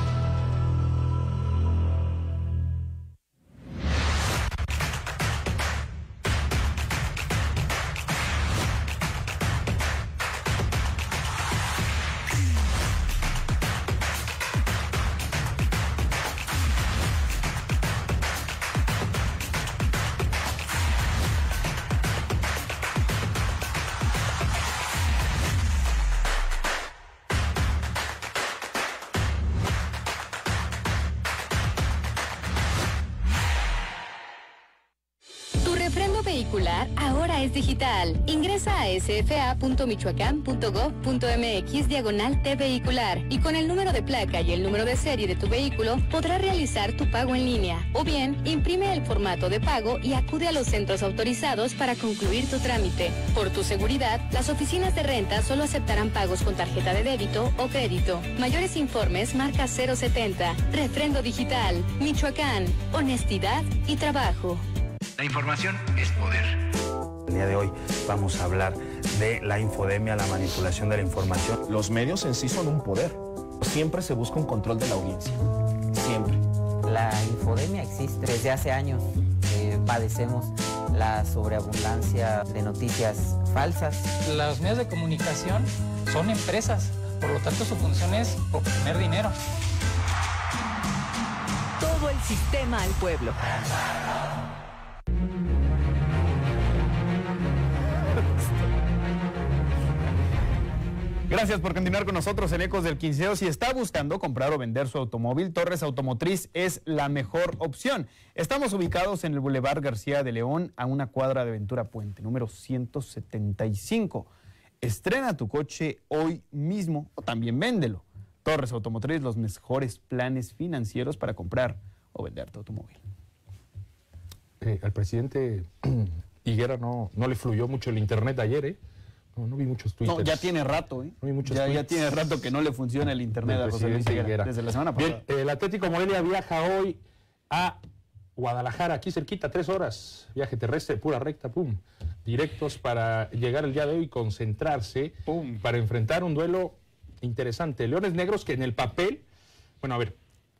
Vehicular ahora es digital. Ingresa a s f a punto michoacán punto gov punto m x diagonal T vehicular y con el número de placa y el número de serie de tu vehículo podrás realizar tu pago en línea o bien imprime el formato de pago y acude a los centros autorizados para concluir tu trámite. Por tu seguridad, las oficinas de renta solo aceptarán pagos con tarjeta de débito o crédito. Mayores informes marca cero setenta. Refrendo Digital. Michoacán. Honestidad y trabajo. La información es poder. El día de hoy vamos a hablar de la infodemia, la manipulación de la información. Los medios en sí son un poder. Siempre se busca un control de la audiencia. Siempre. La infodemia existe desde hace años. Eh, padecemos la sobreabundancia de noticias falsas. Los medios de comunicación son empresas, por lo tanto su función es obtener dinero. Todo el sistema al pueblo. Gracias por continuar con nosotros en Ecos del Quinceo. Si está buscando comprar o vender su automóvil, Torres Automotriz es la mejor opción. Estamos ubicados en el Boulevard García de León, a una cuadra de Ventura Puente, número ciento setenta y cinco. Estrena tu coche hoy mismo o también véndelo. Torres Automotriz, los mejores planes financieros para comprar o vender tu automóvil. Eh, al presidente Higuera no, no le fluyó mucho el internet ayer, ¿eh? No, no vi muchos tweets. No, ya tiene rato, ¿eh? No vi muchos ya, tweets. ya tiene rato que no le funciona el internet a José Luis Higuera, desde la semana pasada. Bien, el Atlético Morelia viaja hoy a Guadalajara, aquí cerquita, tres horas. Viaje terrestre, pura recta, pum. Directos para llegar el día de hoy y concentrarse pum, para enfrentar un duelo interesante. Leones Negros que en el papel, bueno, a ver,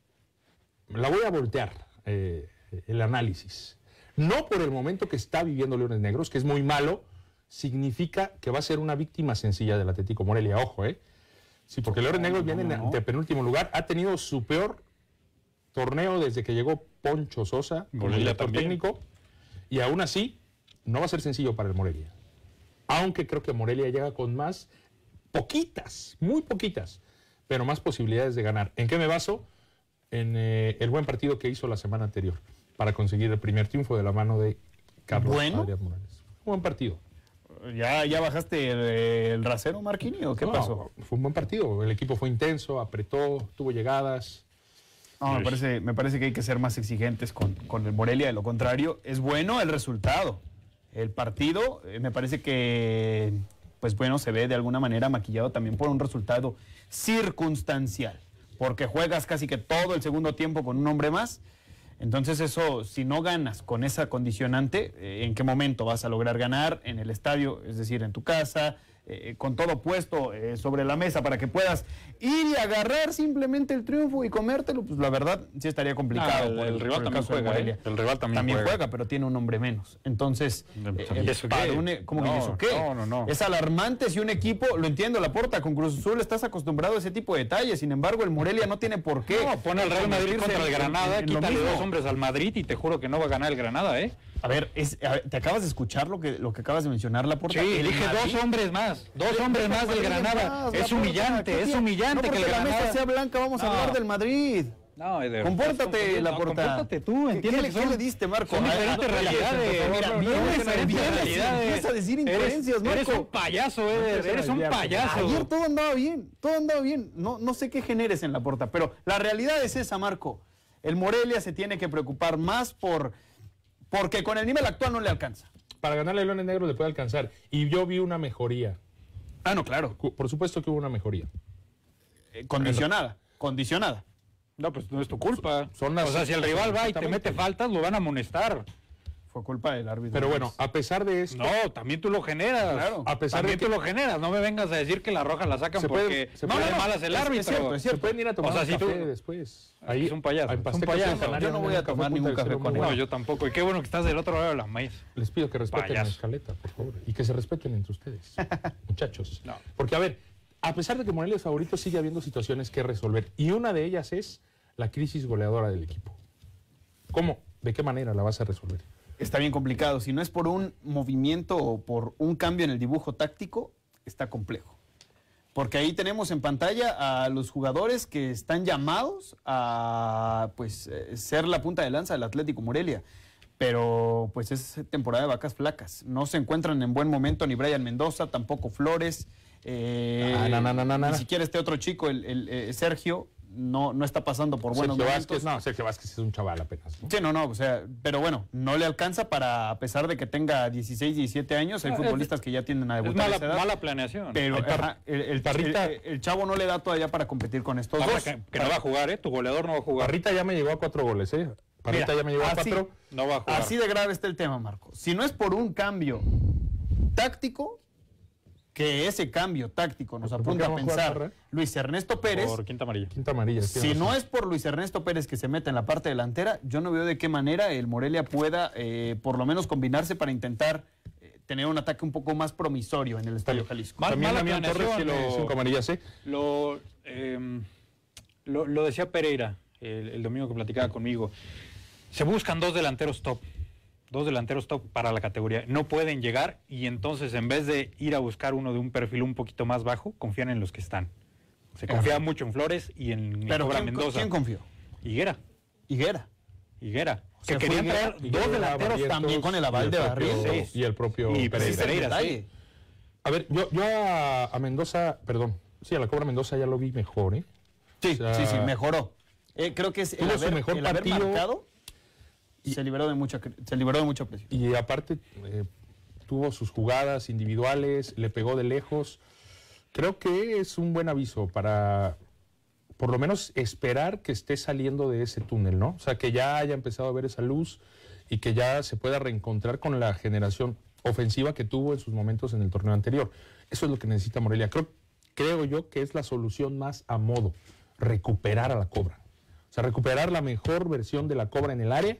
la voy a voltear eh, el análisis. No por el momento que está viviendo Leones Negros, que es muy malo, significa que va a ser una víctima sencilla del Atlético Morelia, ojo, ¿eh? Sí, porque Leones Negros no, viene no. de penúltimo lugar, ha tenido su peor torneo desde que llegó Poncho Sosa como director técnico, y aún así no va a ser sencillo para el Morelia. Aunque creo que Morelia llega con más, poquitas, muy poquitas, pero más posibilidades de ganar. ¿En qué me baso? En eh, el buen partido que hizo la semana anterior para conseguir el primer triunfo de la mano de Carlos bueno. Adrián Morales. Un buen partido. ¿Ya, ya bajaste el, el rasero, Marquini, o qué no, pasó? Fue un buen partido. El equipo fue intenso, apretó, tuvo llegadas. No, me parece, me parece que hay que ser más exigentes con, con el Morelia. De lo contrario, es bueno el resultado. El partido, eh, me parece que, pues bueno, se ve de alguna manera maquillado también por un resultado circunstancial. Porque juegas casi que todo el segundo tiempo con un hombre más. Entonces eso, si no ganas con esa condicionante, ¿en qué momento vas a lograr ganar? En el estadio, es decir, en tu casa, eh, con todo puesto eh, sobre la mesa para que puedas ir y agarrar simplemente el triunfo y comértelo, pues la verdad sí estaría complicado. Ah, el, por el, por rival el también caso de juega, Morelia. ¿eh? El rival también, también juega. juega, pero tiene un hombre menos. Entonces, Pues, eh, ¿y eso para qué? un- ¿cómo que No, eso qué? no, no, no. Es alarmante si un equipo, lo entiendo, Laporta, con Cruz Azul estás acostumbrado a ese tipo de detalles, sin embargo el Morelia no tiene por qué. No, pone al Real Madrid convertirse contra el en- Granada, en- en lo quítale mismo. dos hombres al Madrid y te juro que no va a ganar el Granada, ¿eh? A ver, es, a ver, ¿te acabas de escuchar lo que, lo que acabas de mencionar, Laporta? Sí, El dije Madrid- dos hombres más, dos hombres más del Granada. Más, Es Laporta, humillante, ¿qué es tiene? humillante no que el porque la Granada... mesa sea blanca, vamos a No. hablar del Madrid. No, Eder, Compórtate, no, Laporta. compórtate tú, ¿Qué, entiende qué, que le- son- qué le diste, Marco? son Ah, diferentes no, realidades. Mira, No, no, vienes no, a- diferentes vienes y realidades. empiezas a decir incoherencias, Eres- Marco. Eres un payaso, Eder, eres un payaso. Ayer todo andaba bien, todo andaba bien. No, no sé qué generes en Laporta, pero la realidad es esa, Marco. El Morelia se tiene que preocupar más por porque con el nivel actual no le alcanza. Para ganarle a Leones Negros le puede alcanzar. Y yo vi una mejoría. Ah, no, claro. Cu- Por supuesto que hubo una mejoría. Eh, condicionada, condicionada. No, pues no es tu culpa. Son las- O sea, si el rival va y te exactamente. mete faltas, lo van a amonestar. Fue culpa del árbitro. Pero bueno, a pesar de esto, No, también tú lo generas. Claro. a pesar También de que tú lo generas. No me vengas a decir que la roja la sacan Se puede- porque se no puede- de malas el es- es árbitro. cierto, es se pueden ir a tomar O sea, un si tú- café después. Es un payaso, en es un Pasteca payaso. San Canario, Yo no voy a un café tomar ningún punta de café cero con muy él. No, bueno. yo tampoco. Y qué bueno que estás del otro lado de la maíz. Les pido que respeten Payaso. la escaleta, por favor. Y que se respeten entre ustedes, muchachos. No. Porque, a ver, a pesar de que Morelia es favorito, sigue habiendo situaciones que resolver. Y una de ellas es la crisis goleadora del equipo. ¿Cómo? ¿De qué manera la vas a resolver? Está bien complicado. Si no es por un movimiento o por un cambio en el dibujo táctico, está complejo. Porque ahí tenemos en pantalla a los jugadores que están llamados a pues eh, ser la punta de lanza del Atlético Morelia. Pero pues es temporada de vacas flacas. No se encuentran en buen momento ni Brian Mendoza, tampoco Flores. eh, Ah, no, no, no, no, ni no. siquiera este otro chico, el, el, eh, Sergio, no, no está pasando por buenos Sergio momentos. Vázquez, no, Sergio Vázquez es un chaval apenas, ¿no? Sí, no, no, o sea, pero bueno, no le alcanza para, a pesar de que tenga dieciséis, diecisiete años, hay No, futbolistas que ya tienden a Es debutar a mala, esa edad, mala planeación. pero El Par- ajá, el, el- Parrita- el- el chavo no le da todavía para competir con estos Ahora dos. que, que no va a jugar, ¿eh? Tu goleador no va a jugar. Parrita ya me llegó a cuatro goles, ¿eh? Parrita Mira, ya me llegó a así- cuatro. No va a jugar. Así de grave está el tema, Marco. Si no es por un cambio táctico, que ese cambio táctico nos ¿Por qué apunta a no va a jugar pensar Parra? Luis Ernesto Pérez. Por quinta amarilla. Quinta amarilla. Si tienes no razón. es por Luis Ernesto Pérez que se mete en la parte delantera, yo no veo de qué manera el Morelia pueda eh, por lo menos combinarse para intentar eh, tener un ataque un poco más promisorio en el Estadio Jalisco. Mal- También mala Damián Torres planeación, tiene lo- cinco amarillas, ¿eh? Lo, eh, lo, lo decía Pereira el, el domingo que platicaba conmigo. Se buscan dos delanteros top. Dos delanteros top para la categoría. No pueden llegar y entonces en vez de ir a buscar uno de un perfil un poquito más bajo, confían en los que están. Se confía mucho en Flores y en Pero Cobra ¿quién, Mendoza. ¿quién confió? Higuera. Higuera. Higuera. O sea, que fue querían Higuera, traer Higuera, dos delanteros Barrientos también con el aval y de propio- Barrientos. Y el propio Y Pereira. ese Pereira, Detalle. sí. A ver, yo, yo a, a Mendoza, perdón, sí, a la Cobra Mendoza ya lo vi mejor, ¿eh? Sí, O sea, sí, sí, mejoró. Eh, creo que es el tuvo su haber, mejor el haber partido. marcado y se liberó de mucha cre- se liberó de mucha presión. Y aparte eh, tuvo sus jugadas individuales, le pegó de lejos. Creo que es un buen aviso para, por lo menos, esperar que esté saliendo de ese túnel, ¿no? O sea, que ya haya empezado a ver esa luz y que ya se pueda reencontrar con la generación ofensiva que tuvo en sus momentos en el torneo anterior. Eso es lo que necesita Morelia. Creo, creo yo que es la solución más a modo, recuperar a la Cobra. O sea, recuperar la mejor versión de la Cobra en el área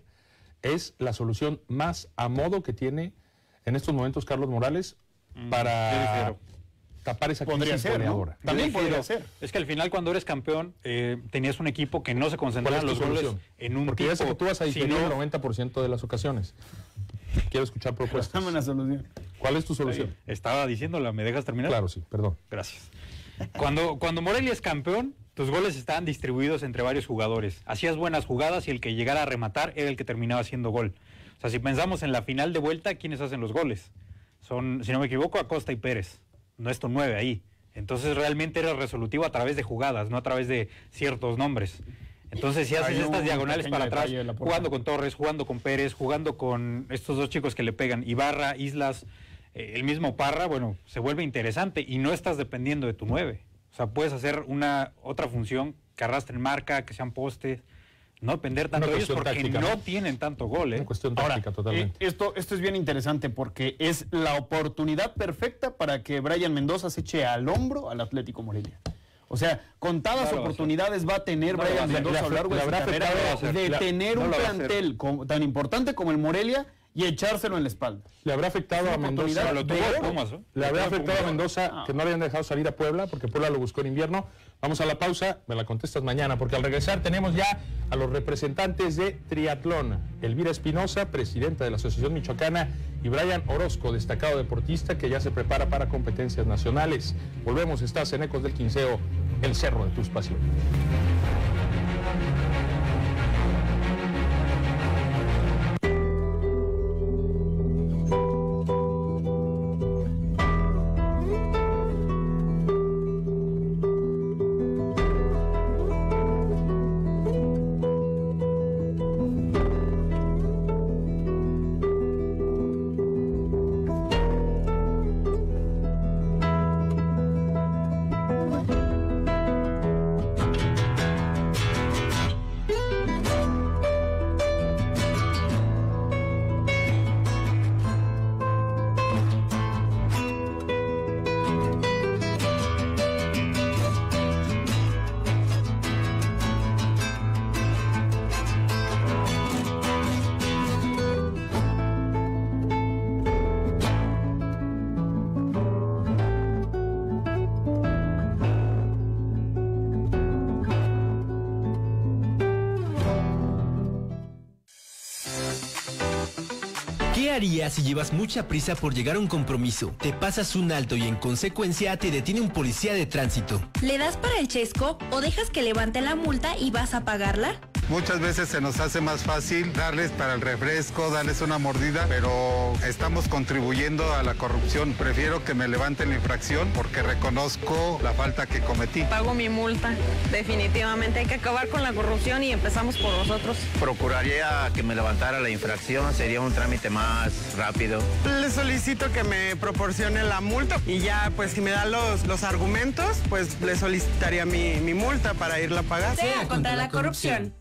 es la solución más a modo que tiene en estos momentos Carlos Morales yo para difiero. tapar esa Podría crisis ser, ¿no? goleadora. También Yo difiero. podría ser. Es que al final cuando eres campeón eh, tenías un equipo que no se concentraba en ¿Cuál los es tu goles solución? en un Porque tipo. ya sé que tú vas a diferir sino- el noventa por ciento de las ocasiones. Quiero escuchar propuestas. Dame una solución. ¿Cuál es tu solución? Estaba diciéndola, ¿me dejas terminar? Claro, sí, perdón. Gracias. Cuando, cuando Morelia es campeón, tus goles estaban distribuidos entre varios jugadores. Hacías buenas jugadas y el que llegara a rematar era el que terminaba haciendo gol. O sea, si pensamos en la final de vuelta, ¿quiénes hacen los goles? Son, si no me equivoco, Acosta y Pérez. No es tu nueve ahí. Entonces realmente era resolutivo a través de jugadas, no a través de ciertos nombres. Entonces si haces Hay un estas diagonales pequeño para atrás, detalle de la porta. jugando con Torres, jugando con Pérez, jugando con estos dos chicos que le pegan, Ibarra, Islas, eh, el mismo Parra, bueno, se vuelve interesante y no estás dependiendo de tu nueve. O sea, puedes hacer una otra función que arrastre en marca, que sean postes. no depender tanto de ellos porque táctica, no, ¿no? tienen tanto gol. ¿eh? Una cuestión táctica Ahora, totalmente. eh, esto, esto es bien interesante porque es la oportunidad perfecta para que Brian Mendoza se eche al hombro al Atlético Morelia. O sea, contadas No oportunidades va a tener No Brian le va a hacer. Mendoza a lo largo de Le su habrá carrera afectado de la- tener no un lo va a hacer. plantel como- tan importante como el Morelia y echárselo en la espalda. Le habrá afectado Es a una Mendoza. oportunidad Lo tuvo de el oro. Pumas, ¿eh? Le Lo habrá tuvo el afectado a Pumas. Mendoza Ah. que no habían dejado salir a Puebla porque Puebla lo buscó en invierno. Vamos a la pausa, me la contestas mañana, porque al regresar tenemos ya a los representantes de triatlón. Elvira Espinosa, presidenta de la Asociación Michoacana, y Brian Orozco, destacado deportista que ya se prepara para competencias nacionales. Volvemos, estás en Ecos del Quinceo, el cerro de tus pasiones. ¿Qué harías si llevas mucha prisa por llegar a un compromiso, te pasas un alto y en consecuencia te detiene un policía de tránsito? ¿Le das para el chesco o dejas que levante la multa y vas a pagarla? Muchas veces se nos hace más fácil darles para el refresco, darles una mordida, pero estamos contribuyendo a la corrupción. Prefiero que me levanten la infracción porque reconozco la falta que cometí. Pago mi multa. Definitivamente hay que acabar con la corrupción y empezamos por nosotros. Procuraría que me levantara la infracción, sería un trámite más rápido. Le solicito que me proporcione la multa y ya pues si me da los, los argumentos, pues le solicitaría mi, mi multa para irla a pagar. Sea contra la corrupción.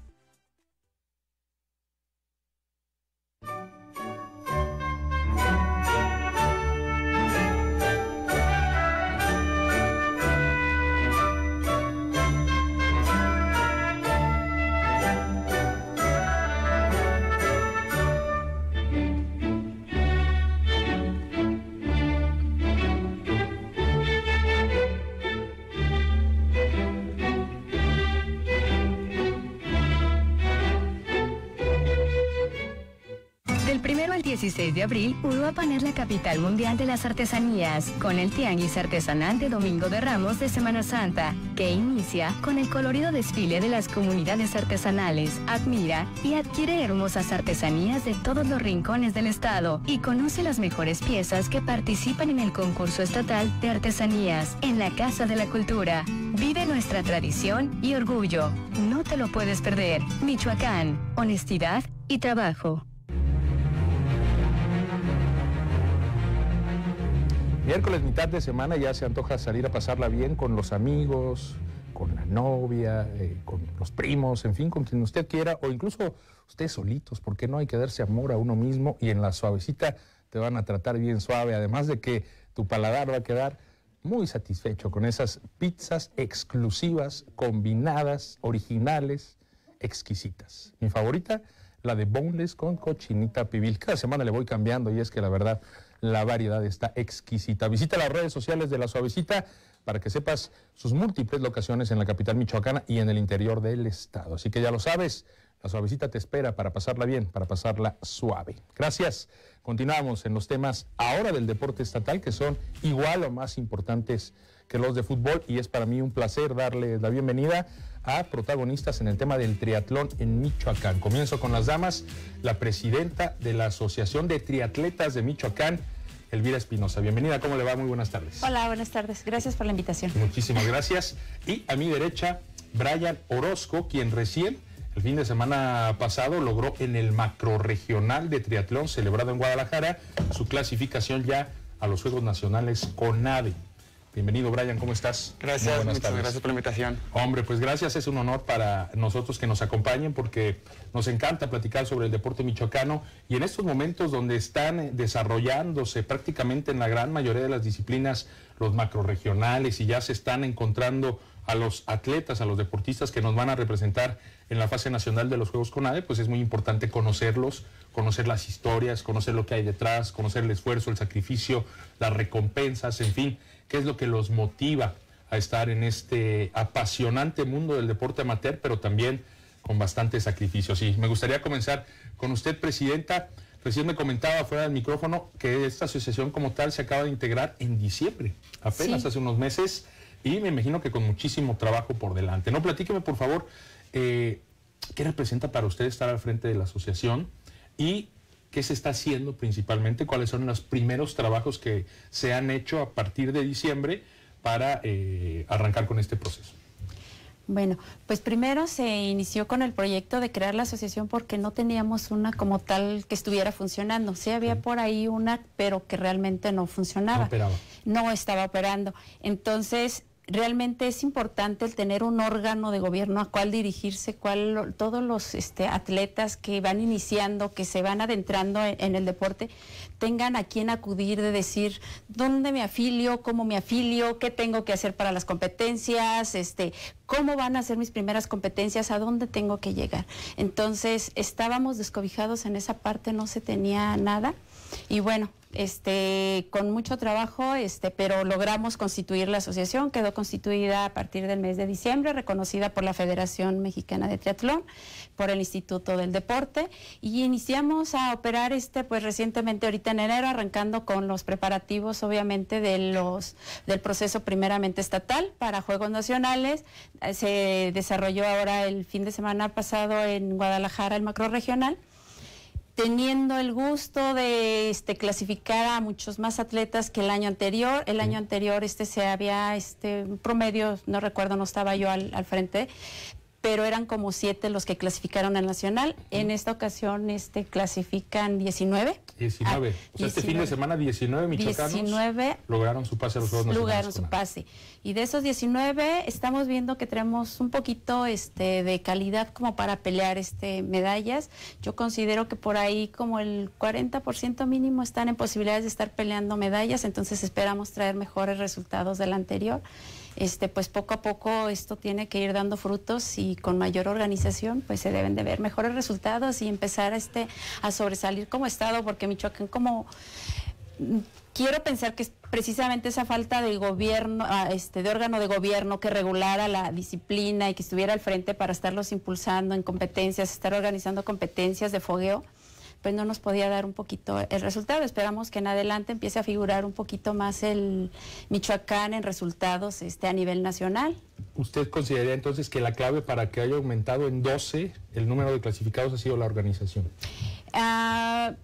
Del primero al dieciséis de abril, Uruapan es la capital mundial de las artesanías, con el Tianguis Artesanal de Domingo de Ramos de Semana Santa, que inicia con el colorido desfile de las comunidades artesanales. Admira y adquiere hermosas artesanías de todos los rincones del estado y conoce las mejores piezas que participan en el concurso estatal de artesanías en la Casa de la Cultura. Vive nuestra tradición y orgullo. No te lo puedes perder. Michoacán, honestidad y trabajo. Miércoles, mitad de semana, ya se antoja salir a pasarla bien con los amigos, con la novia, eh, con los primos, en fin, con quien usted quiera, o incluso ustedes solitos, porque no hay que darse amor a uno mismo y en la suavecita te van a tratar bien suave, además de que tu paladar va a quedar muy satisfecho con esas pizzas exclusivas, combinadas, originales, exquisitas. Mi favorita, la de boneless con cochinita pibil. Cada semana le voy cambiando y es que la verdad la variedad está exquisita. Visita las redes sociales de La Suavecita para que sepas sus múltiples locaciones en la capital michoacana y en el interior del estado. Así que ya lo sabes, La Suavecita te espera para pasarla bien, para pasarla suave. Gracias. Continuamos en los temas ahora del deporte estatal, que son igual o más importantes que los de fútbol, y es para mí un placer darles la bienvenida a protagonistas en el tema del triatlón en Michoacán. Comienzo con las damas, la presidenta de la Asociación de Triatletas de Michoacán, Elvira Espinosa. Bienvenida, ¿cómo le va? Muy buenas tardes. Hola, buenas tardes. Gracias por la invitación. Muchísimas gracias. Y a mi derecha, Brian Orozco, quien recién, el fin de semana pasado, logró en el macrorregional de triatlón celebrado en Guadalajara su clasificación ya a los Juegos Nacionales CONADE. Bienvenido, Brian, ¿cómo estás? Gracias, muchas tardes. Gracias por la invitación. Hombre, pues gracias, es un honor para nosotros que nos acompañen porque nos encanta platicar sobre el deporte michoacano y en estos momentos donde están desarrollándose prácticamente en la gran mayoría de las disciplinas los macrorregionales y ya se están encontrando a los atletas, a los deportistas que nos van a representar en la fase nacional de los Juegos CONADE, pues es muy importante conocerlos, conocer las historias, conocer lo que hay detrás, conocer el esfuerzo, el sacrificio, las recompensas, en fin, qué es lo que los motiva a estar en este apasionante mundo del deporte amateur, pero también con bastante sacrificio. Sí, me gustaría comenzar con usted, Presidenta. Recién me comentaba fuera del micrófono que esta asociación como tal se acaba de integrar en diciembre, apenas sí. hace unos meses, y me imagino que con muchísimo trabajo por delante. No, platíqueme, por favor, eh, qué representa para usted estar al frente de la asociación y qué se está haciendo principalmente, cuáles son los primeros trabajos que se han hecho a partir de diciembre para eh, arrancar con este proceso. Bueno, pues primero se inició con el proyecto de crear la asociación porque no teníamos una como tal que estuviera funcionando. Sí había por ahí una, pero que realmente no funcionaba. No operaba. No estaba operando. Entonces, realmente es importante el tener un órgano de gobierno a cuál dirigirse, cuál, todos los este, atletas que van iniciando, que se van adentrando en, en el deporte, tengan a quién acudir de decir dónde me afilio, cómo me afilio, qué tengo que hacer para las competencias, este, cómo van a ser mis primeras competencias, a dónde tengo que llegar. Entonces estábamos descobijados en esa parte, no se tenía nada y bueno, Este, con mucho trabajo, este, pero logramos constituir la asociación, quedó constituida a partir del mes de diciembre, reconocida por la Federación Mexicana de Triatlón, por el Instituto del Deporte, y iniciamos a operar este, pues recientemente, ahorita en enero, arrancando con los preparativos, obviamente, de los, del proceso primeramente estatal para Juegos Nacionales. Se desarrolló ahora el fin de semana pasado en Guadalajara el macrorregional, teniendo el gusto de este, clasificar a muchos más atletas que el año anterior. El año anterior este, se había este, un promedio, no recuerdo, no estaba yo al, al frente, pero eran como siete los que clasificaron al nacional. En esta ocasión este, clasifican diecinueve. diecinueve. Ah, o sea, este fin de semana diecinueve michoacanos diecinueve lograron su pase a los Juegos Nacionales. Lograron su pase. Y de esos diecinueve estamos viendo que tenemos un poquito este, de calidad como para pelear este, medallas. Yo considero que por ahí como el cuarenta por ciento mínimo están en posibilidades de estar peleando medallas, entonces esperamos traer mejores resultados del anterior. Este, pues poco a poco esto tiene que ir dando frutos y con mayor organización pues se deben de ver mejores resultados y empezar este, a sobresalir como estado, porque Michoacán como... Quiero pensar que es precisamente esa falta de gobierno, este, de órgano de gobierno que regulara la disciplina y que estuviera al frente para estarlos impulsando en competencias, estar organizando competencias de fogueo, pues no nos podía dar un poquito el resultado. Esperamos que en adelante empiece a figurar un poquito más el Michoacán en resultados este, a nivel nacional. ¿Usted consideraría entonces que la clave para que haya aumentado en doce el número de clasificados ha sido la organización? Uh,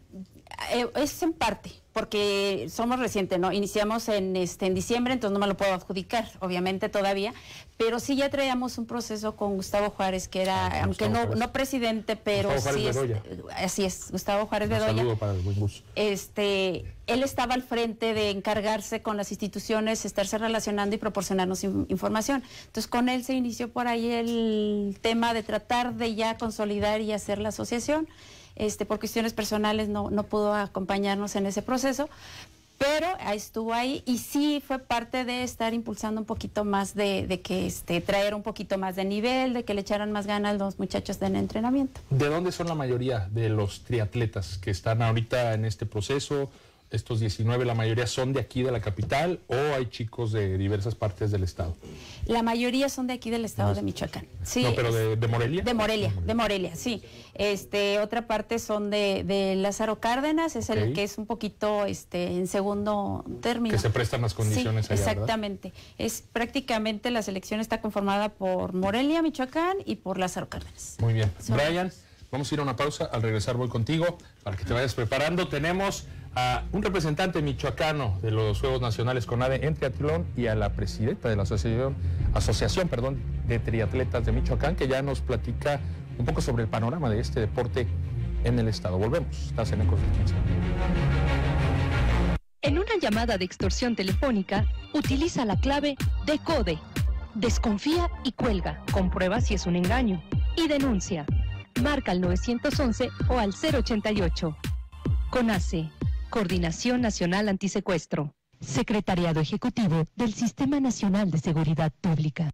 es en parte, porque somos recientes, ¿no? Iniciamos en, este, en diciembre, entonces no me lo puedo adjudicar, obviamente todavía, pero sí ya traíamos un proceso con Gustavo Juárez, que era, ah, aunque no, no presidente, pero Gustavo sí es, así es, Gustavo Juárez Bedoya. Un saludo para el buen bus. Este, él estaba al frente de encargarse con las instituciones, estarse relacionando y proporcionarnos in, información. Entonces con él se inició por ahí el tema de tratar de ya consolidar y hacer la asociación. Este, por cuestiones personales no, no pudo acompañarnos en ese proceso, pero estuvo ahí y sí fue parte de estar impulsando un poquito más de, de que este, traer un poquito más de nivel, de que le echaran más ganas a los muchachos en entrenamiento. ¿De dónde son la mayoría de los triatletas que están ahorita en este proceso? Estos diecinueve, ¿la mayoría son de aquí de la capital o hay chicos de diversas partes del estado? La mayoría son de aquí del estado no, de Michoacán. Sí, no, pero de, de Morelia. De Morelia, de Morelia, sí. Este, otra parte son de, de Lázaro Cárdenas, es okay. El que es un poquito este, en segundo término. Que se prestan las condiciones sí, allá, exactamente. ¿verdad? Es prácticamente la selección está conformada por Morelia, Michoacán y por Lázaro Cárdenas. Muy bien. Son Brian, vamos a ir a una pausa. Al regresar voy contigo para que te vayas preparando. Tenemos a un representante michoacano de los Juegos Nacionales CONADE en triatlón y a la presidenta de la asociación, asociación perdón, de triatletas de Michoacán, que ya nos platica un poco sobre el panorama de este deporte en el estado. Volvemos. Estás en Ecos del quince. En una llamada de extorsión telefónica, utiliza la clave DECODE. Desconfía y cuelga. Comprueba si es un engaño. Y denuncia. Marca al nueve once o al cero ochenta y ocho. CONACE, Coordinación Nacional Antisecuestro. Secretariado Ejecutivo del Sistema Nacional de Seguridad Pública.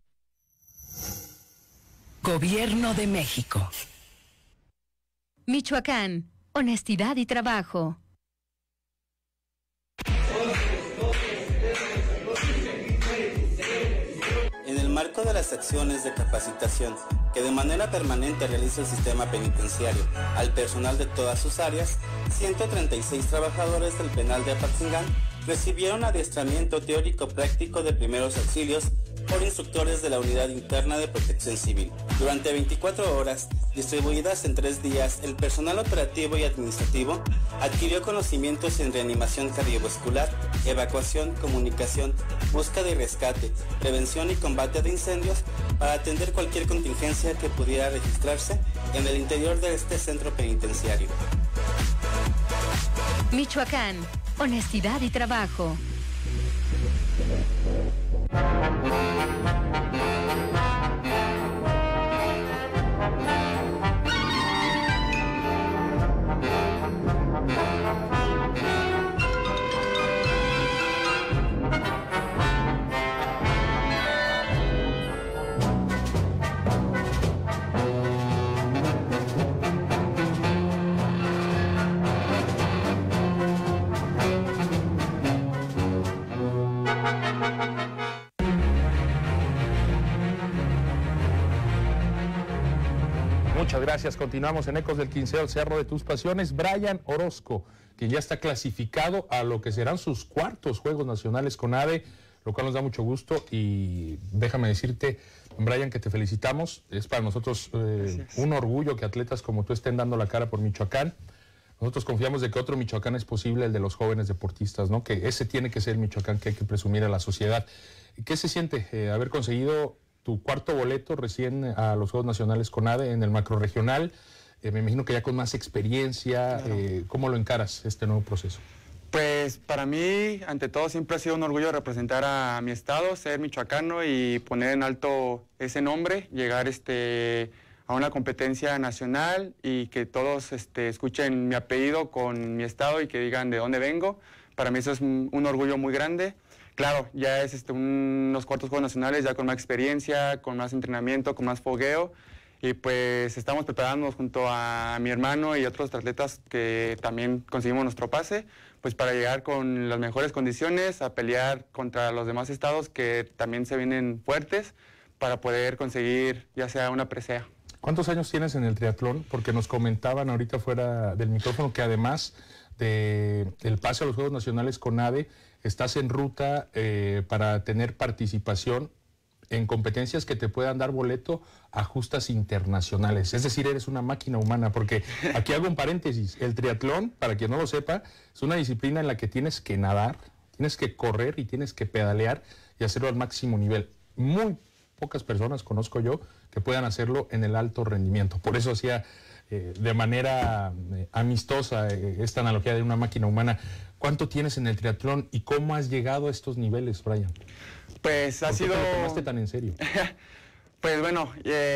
Gobierno de México. Michoacán, honestidad y trabajo. En el marco de las acciones de capacitación que de manera permanente realiza el sistema penitenciario al personal de todas sus áreas, ciento treinta y seis trabajadores del penal de Apatzingán recibieron adiestramiento teórico práctico de primeros auxilios por instructores de la Unidad Interna de Protección Civil. Durante veinticuatro horas, distribuidas en tres días, el personal operativo y administrativo adquirió conocimientos en reanimación cardiovascular, evacuación, comunicación, búsqueda y rescate, prevención y combate de incendios para atender cualquier contingencia que pudiera registrarse en el interior de este centro penitenciario. Michoacán, honestidad y trabajo. Muchas gracias. Continuamos en Ecos del Quinceo, el Cerro de tus Pasiones. Brian Orozco, quien ya está clasificado a lo que serán sus cuartos Juegos Nacionales CONADE, lo cual nos da mucho gusto y déjame decirte, Brian, que te felicitamos. Es para nosotros eh, un orgullo que atletas como tú estén dando la cara por Michoacán. Nosotros confiamos de que otro Michoacán es posible, el de los jóvenes deportistas, ¿no? Que ese tiene que ser el Michoacán que hay que presumir a la sociedad. ¿Qué se siente eh, haber conseguido tu cuarto boleto recién a los Juegos Nacionales CONADE en el macrorregional? Eh, me imagino que ya con más experiencia, claro. eh, ¿cómo lo encaras este nuevo proceso? Pues para mí, ante todo, siempre ha sido un orgullo representar a mi estado, ser michoacano y poner en alto ese nombre, llegar este, a una competencia nacional y que todos este, escuchen mi apellido con mi estado y que digan de dónde vengo. Para mí eso es un, un orgullo muy grande. Claro, ya es este, un, unos cuartos Juegos Nacionales, ya con más experiencia, con más entrenamiento, con más fogueo. Y pues estamos preparándonos junto a mi hermano y otros atletas que también conseguimos nuestro pase, pues para llegar con las mejores condiciones, a pelear contra los demás estados que también se vienen fuertes, para poder conseguir ya sea una presea. ¿Cuántos años tienes en el triatlón? Porque nos comentaban ahorita fuera del micrófono que además de, del pase a los Juegos Nacionales CONADE, estás en ruta eh, para tener participación en competencias que te puedan dar boleto a justas internacionales. Es decir, eres una máquina humana, porque aquí hago un paréntesis. El triatlón, para quien no lo sepa, es una disciplina en la que tienes que nadar, tienes que correr y tienes que pedalear y hacerlo al máximo nivel. Muy pocas personas conozco yo que puedan hacerlo en el alto rendimiento. Por eso hacía eh, de manera eh, amistosa eh, esta analogía de una máquina humana. ¿Cuánto tienes en el triatlón y cómo has llegado a estos niveles, Brian? Pues ha sido... ¿Por qué te lo tomaste tan en serio? Pues bueno,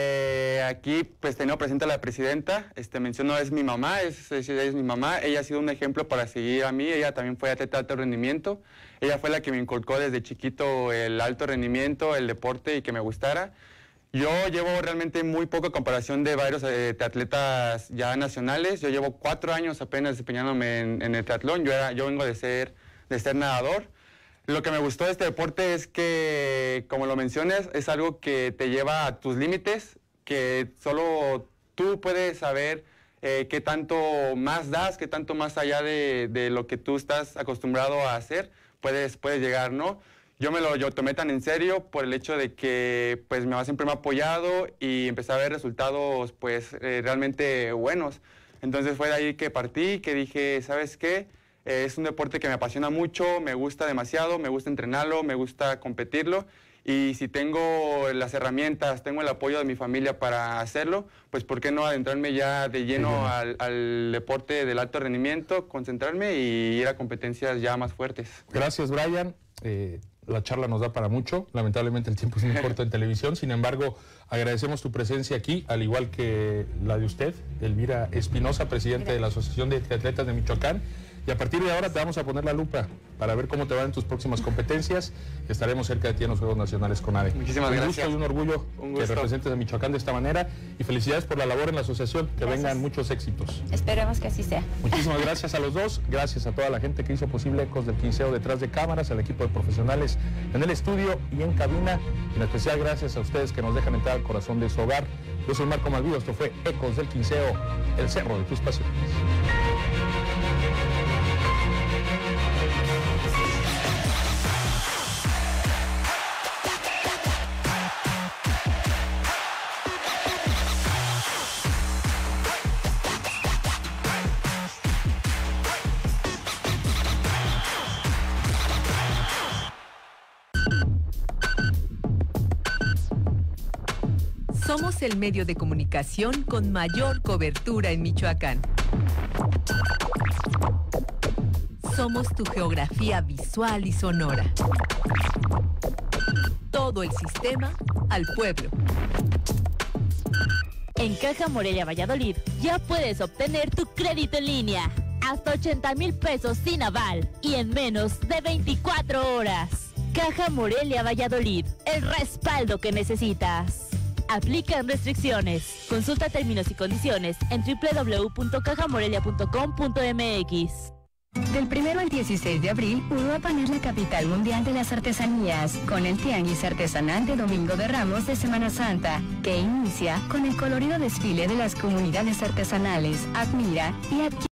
eh, aquí pues tenido presente a la presidenta, este, menciono, es mi mamá, es, es, es mi mamá, ella ha sido un ejemplo para seguir a mí, ella también fue atleta de alto rendimiento, ella fue la que me inculcó desde chiquito el alto rendimiento, el deporte y que me gustara. Yo llevo realmente muy poca comparación de varios eh, atletas ya nacionales, yo llevo cuatro años apenas desempeñándome en, en el triatlón, yo, era, yo vengo de ser, de ser nadador. Lo que me gustó de este deporte es que, como lo mencionas, es algo que te lleva a tus límites, que solo tú puedes saber eh, qué tanto más das, qué tanto más allá de, de lo que tú estás acostumbrado a hacer, puedes, puedes llegar, ¿no? Yo me lo yo tomé tan en serio por el hecho de que pues, mi mamá siempre me ha apoyado y empecé a ver resultados pues, eh, realmente buenos. Entonces fue de ahí que partí, que dije, ¿sabes qué? Es un deporte que me apasiona mucho, me gusta demasiado, me gusta entrenarlo, me gusta competirlo Y si tengo las herramientas, tengo el apoyo de mi familia para hacerlo, pues ¿por qué no adentrarme ya de lleno sí, al, al deporte del alto rendimiento, concentrarme y ir a competencias ya más fuertes? Gracias, Brian. Eh, la charla nos da para mucho. Lamentablemente el tiempo es muy corto en televisión. Sin embargo, agradecemos tu presencia aquí, al igual que la de usted, Elvira Espinosa, presidente de la Asociación de Triatletas de Michoacán. Y a partir de ahora te vamos a poner la lupa para ver cómo te van en tus próximas competencias. Estaremos cerca de ti en los Juegos Nacionales con ADE. Muchísimas gracias. Un gusto y un orgullo un gusto. que representes a Michoacán de esta manera. Y felicidades por la labor en la asociación. Que Gracias. vengan muchos éxitos. Esperemos que así sea. Muchísimas gracias a los dos. Gracias a toda la gente que hizo posible Ecos del Quinceo detrás de cámaras, al equipo de profesionales en el estudio y en cabina. Y en especial gracias a ustedes que nos dejan entrar al corazón de su hogar. Yo soy Marco Malvido. Esto fue Ecos del Quinceo, el cerro de tus pasiones. Somos el medio de comunicación con mayor cobertura en Michoacán. Somos tu geografía visual y sonora. Todo el sistema al pueblo. En Caja Morelia Valladolid ya puedes obtener tu crédito en línea. Hasta ochenta mil pesos sin aval y en menos de veinticuatro horas. Caja Morelia Valladolid, el respaldo que necesitas. Aplican restricciones. Consulta términos y condiciones en doble u doble u doble u punto caja morelia punto com punto m x. Del primero al dieciséis de abril, Uruapan es la capital mundial de las artesanías, con el Tianguis Artesanal de Domingo de Ramos de Semana Santa, que inicia con el colorido desfile de las comunidades artesanales. Admira y adquiere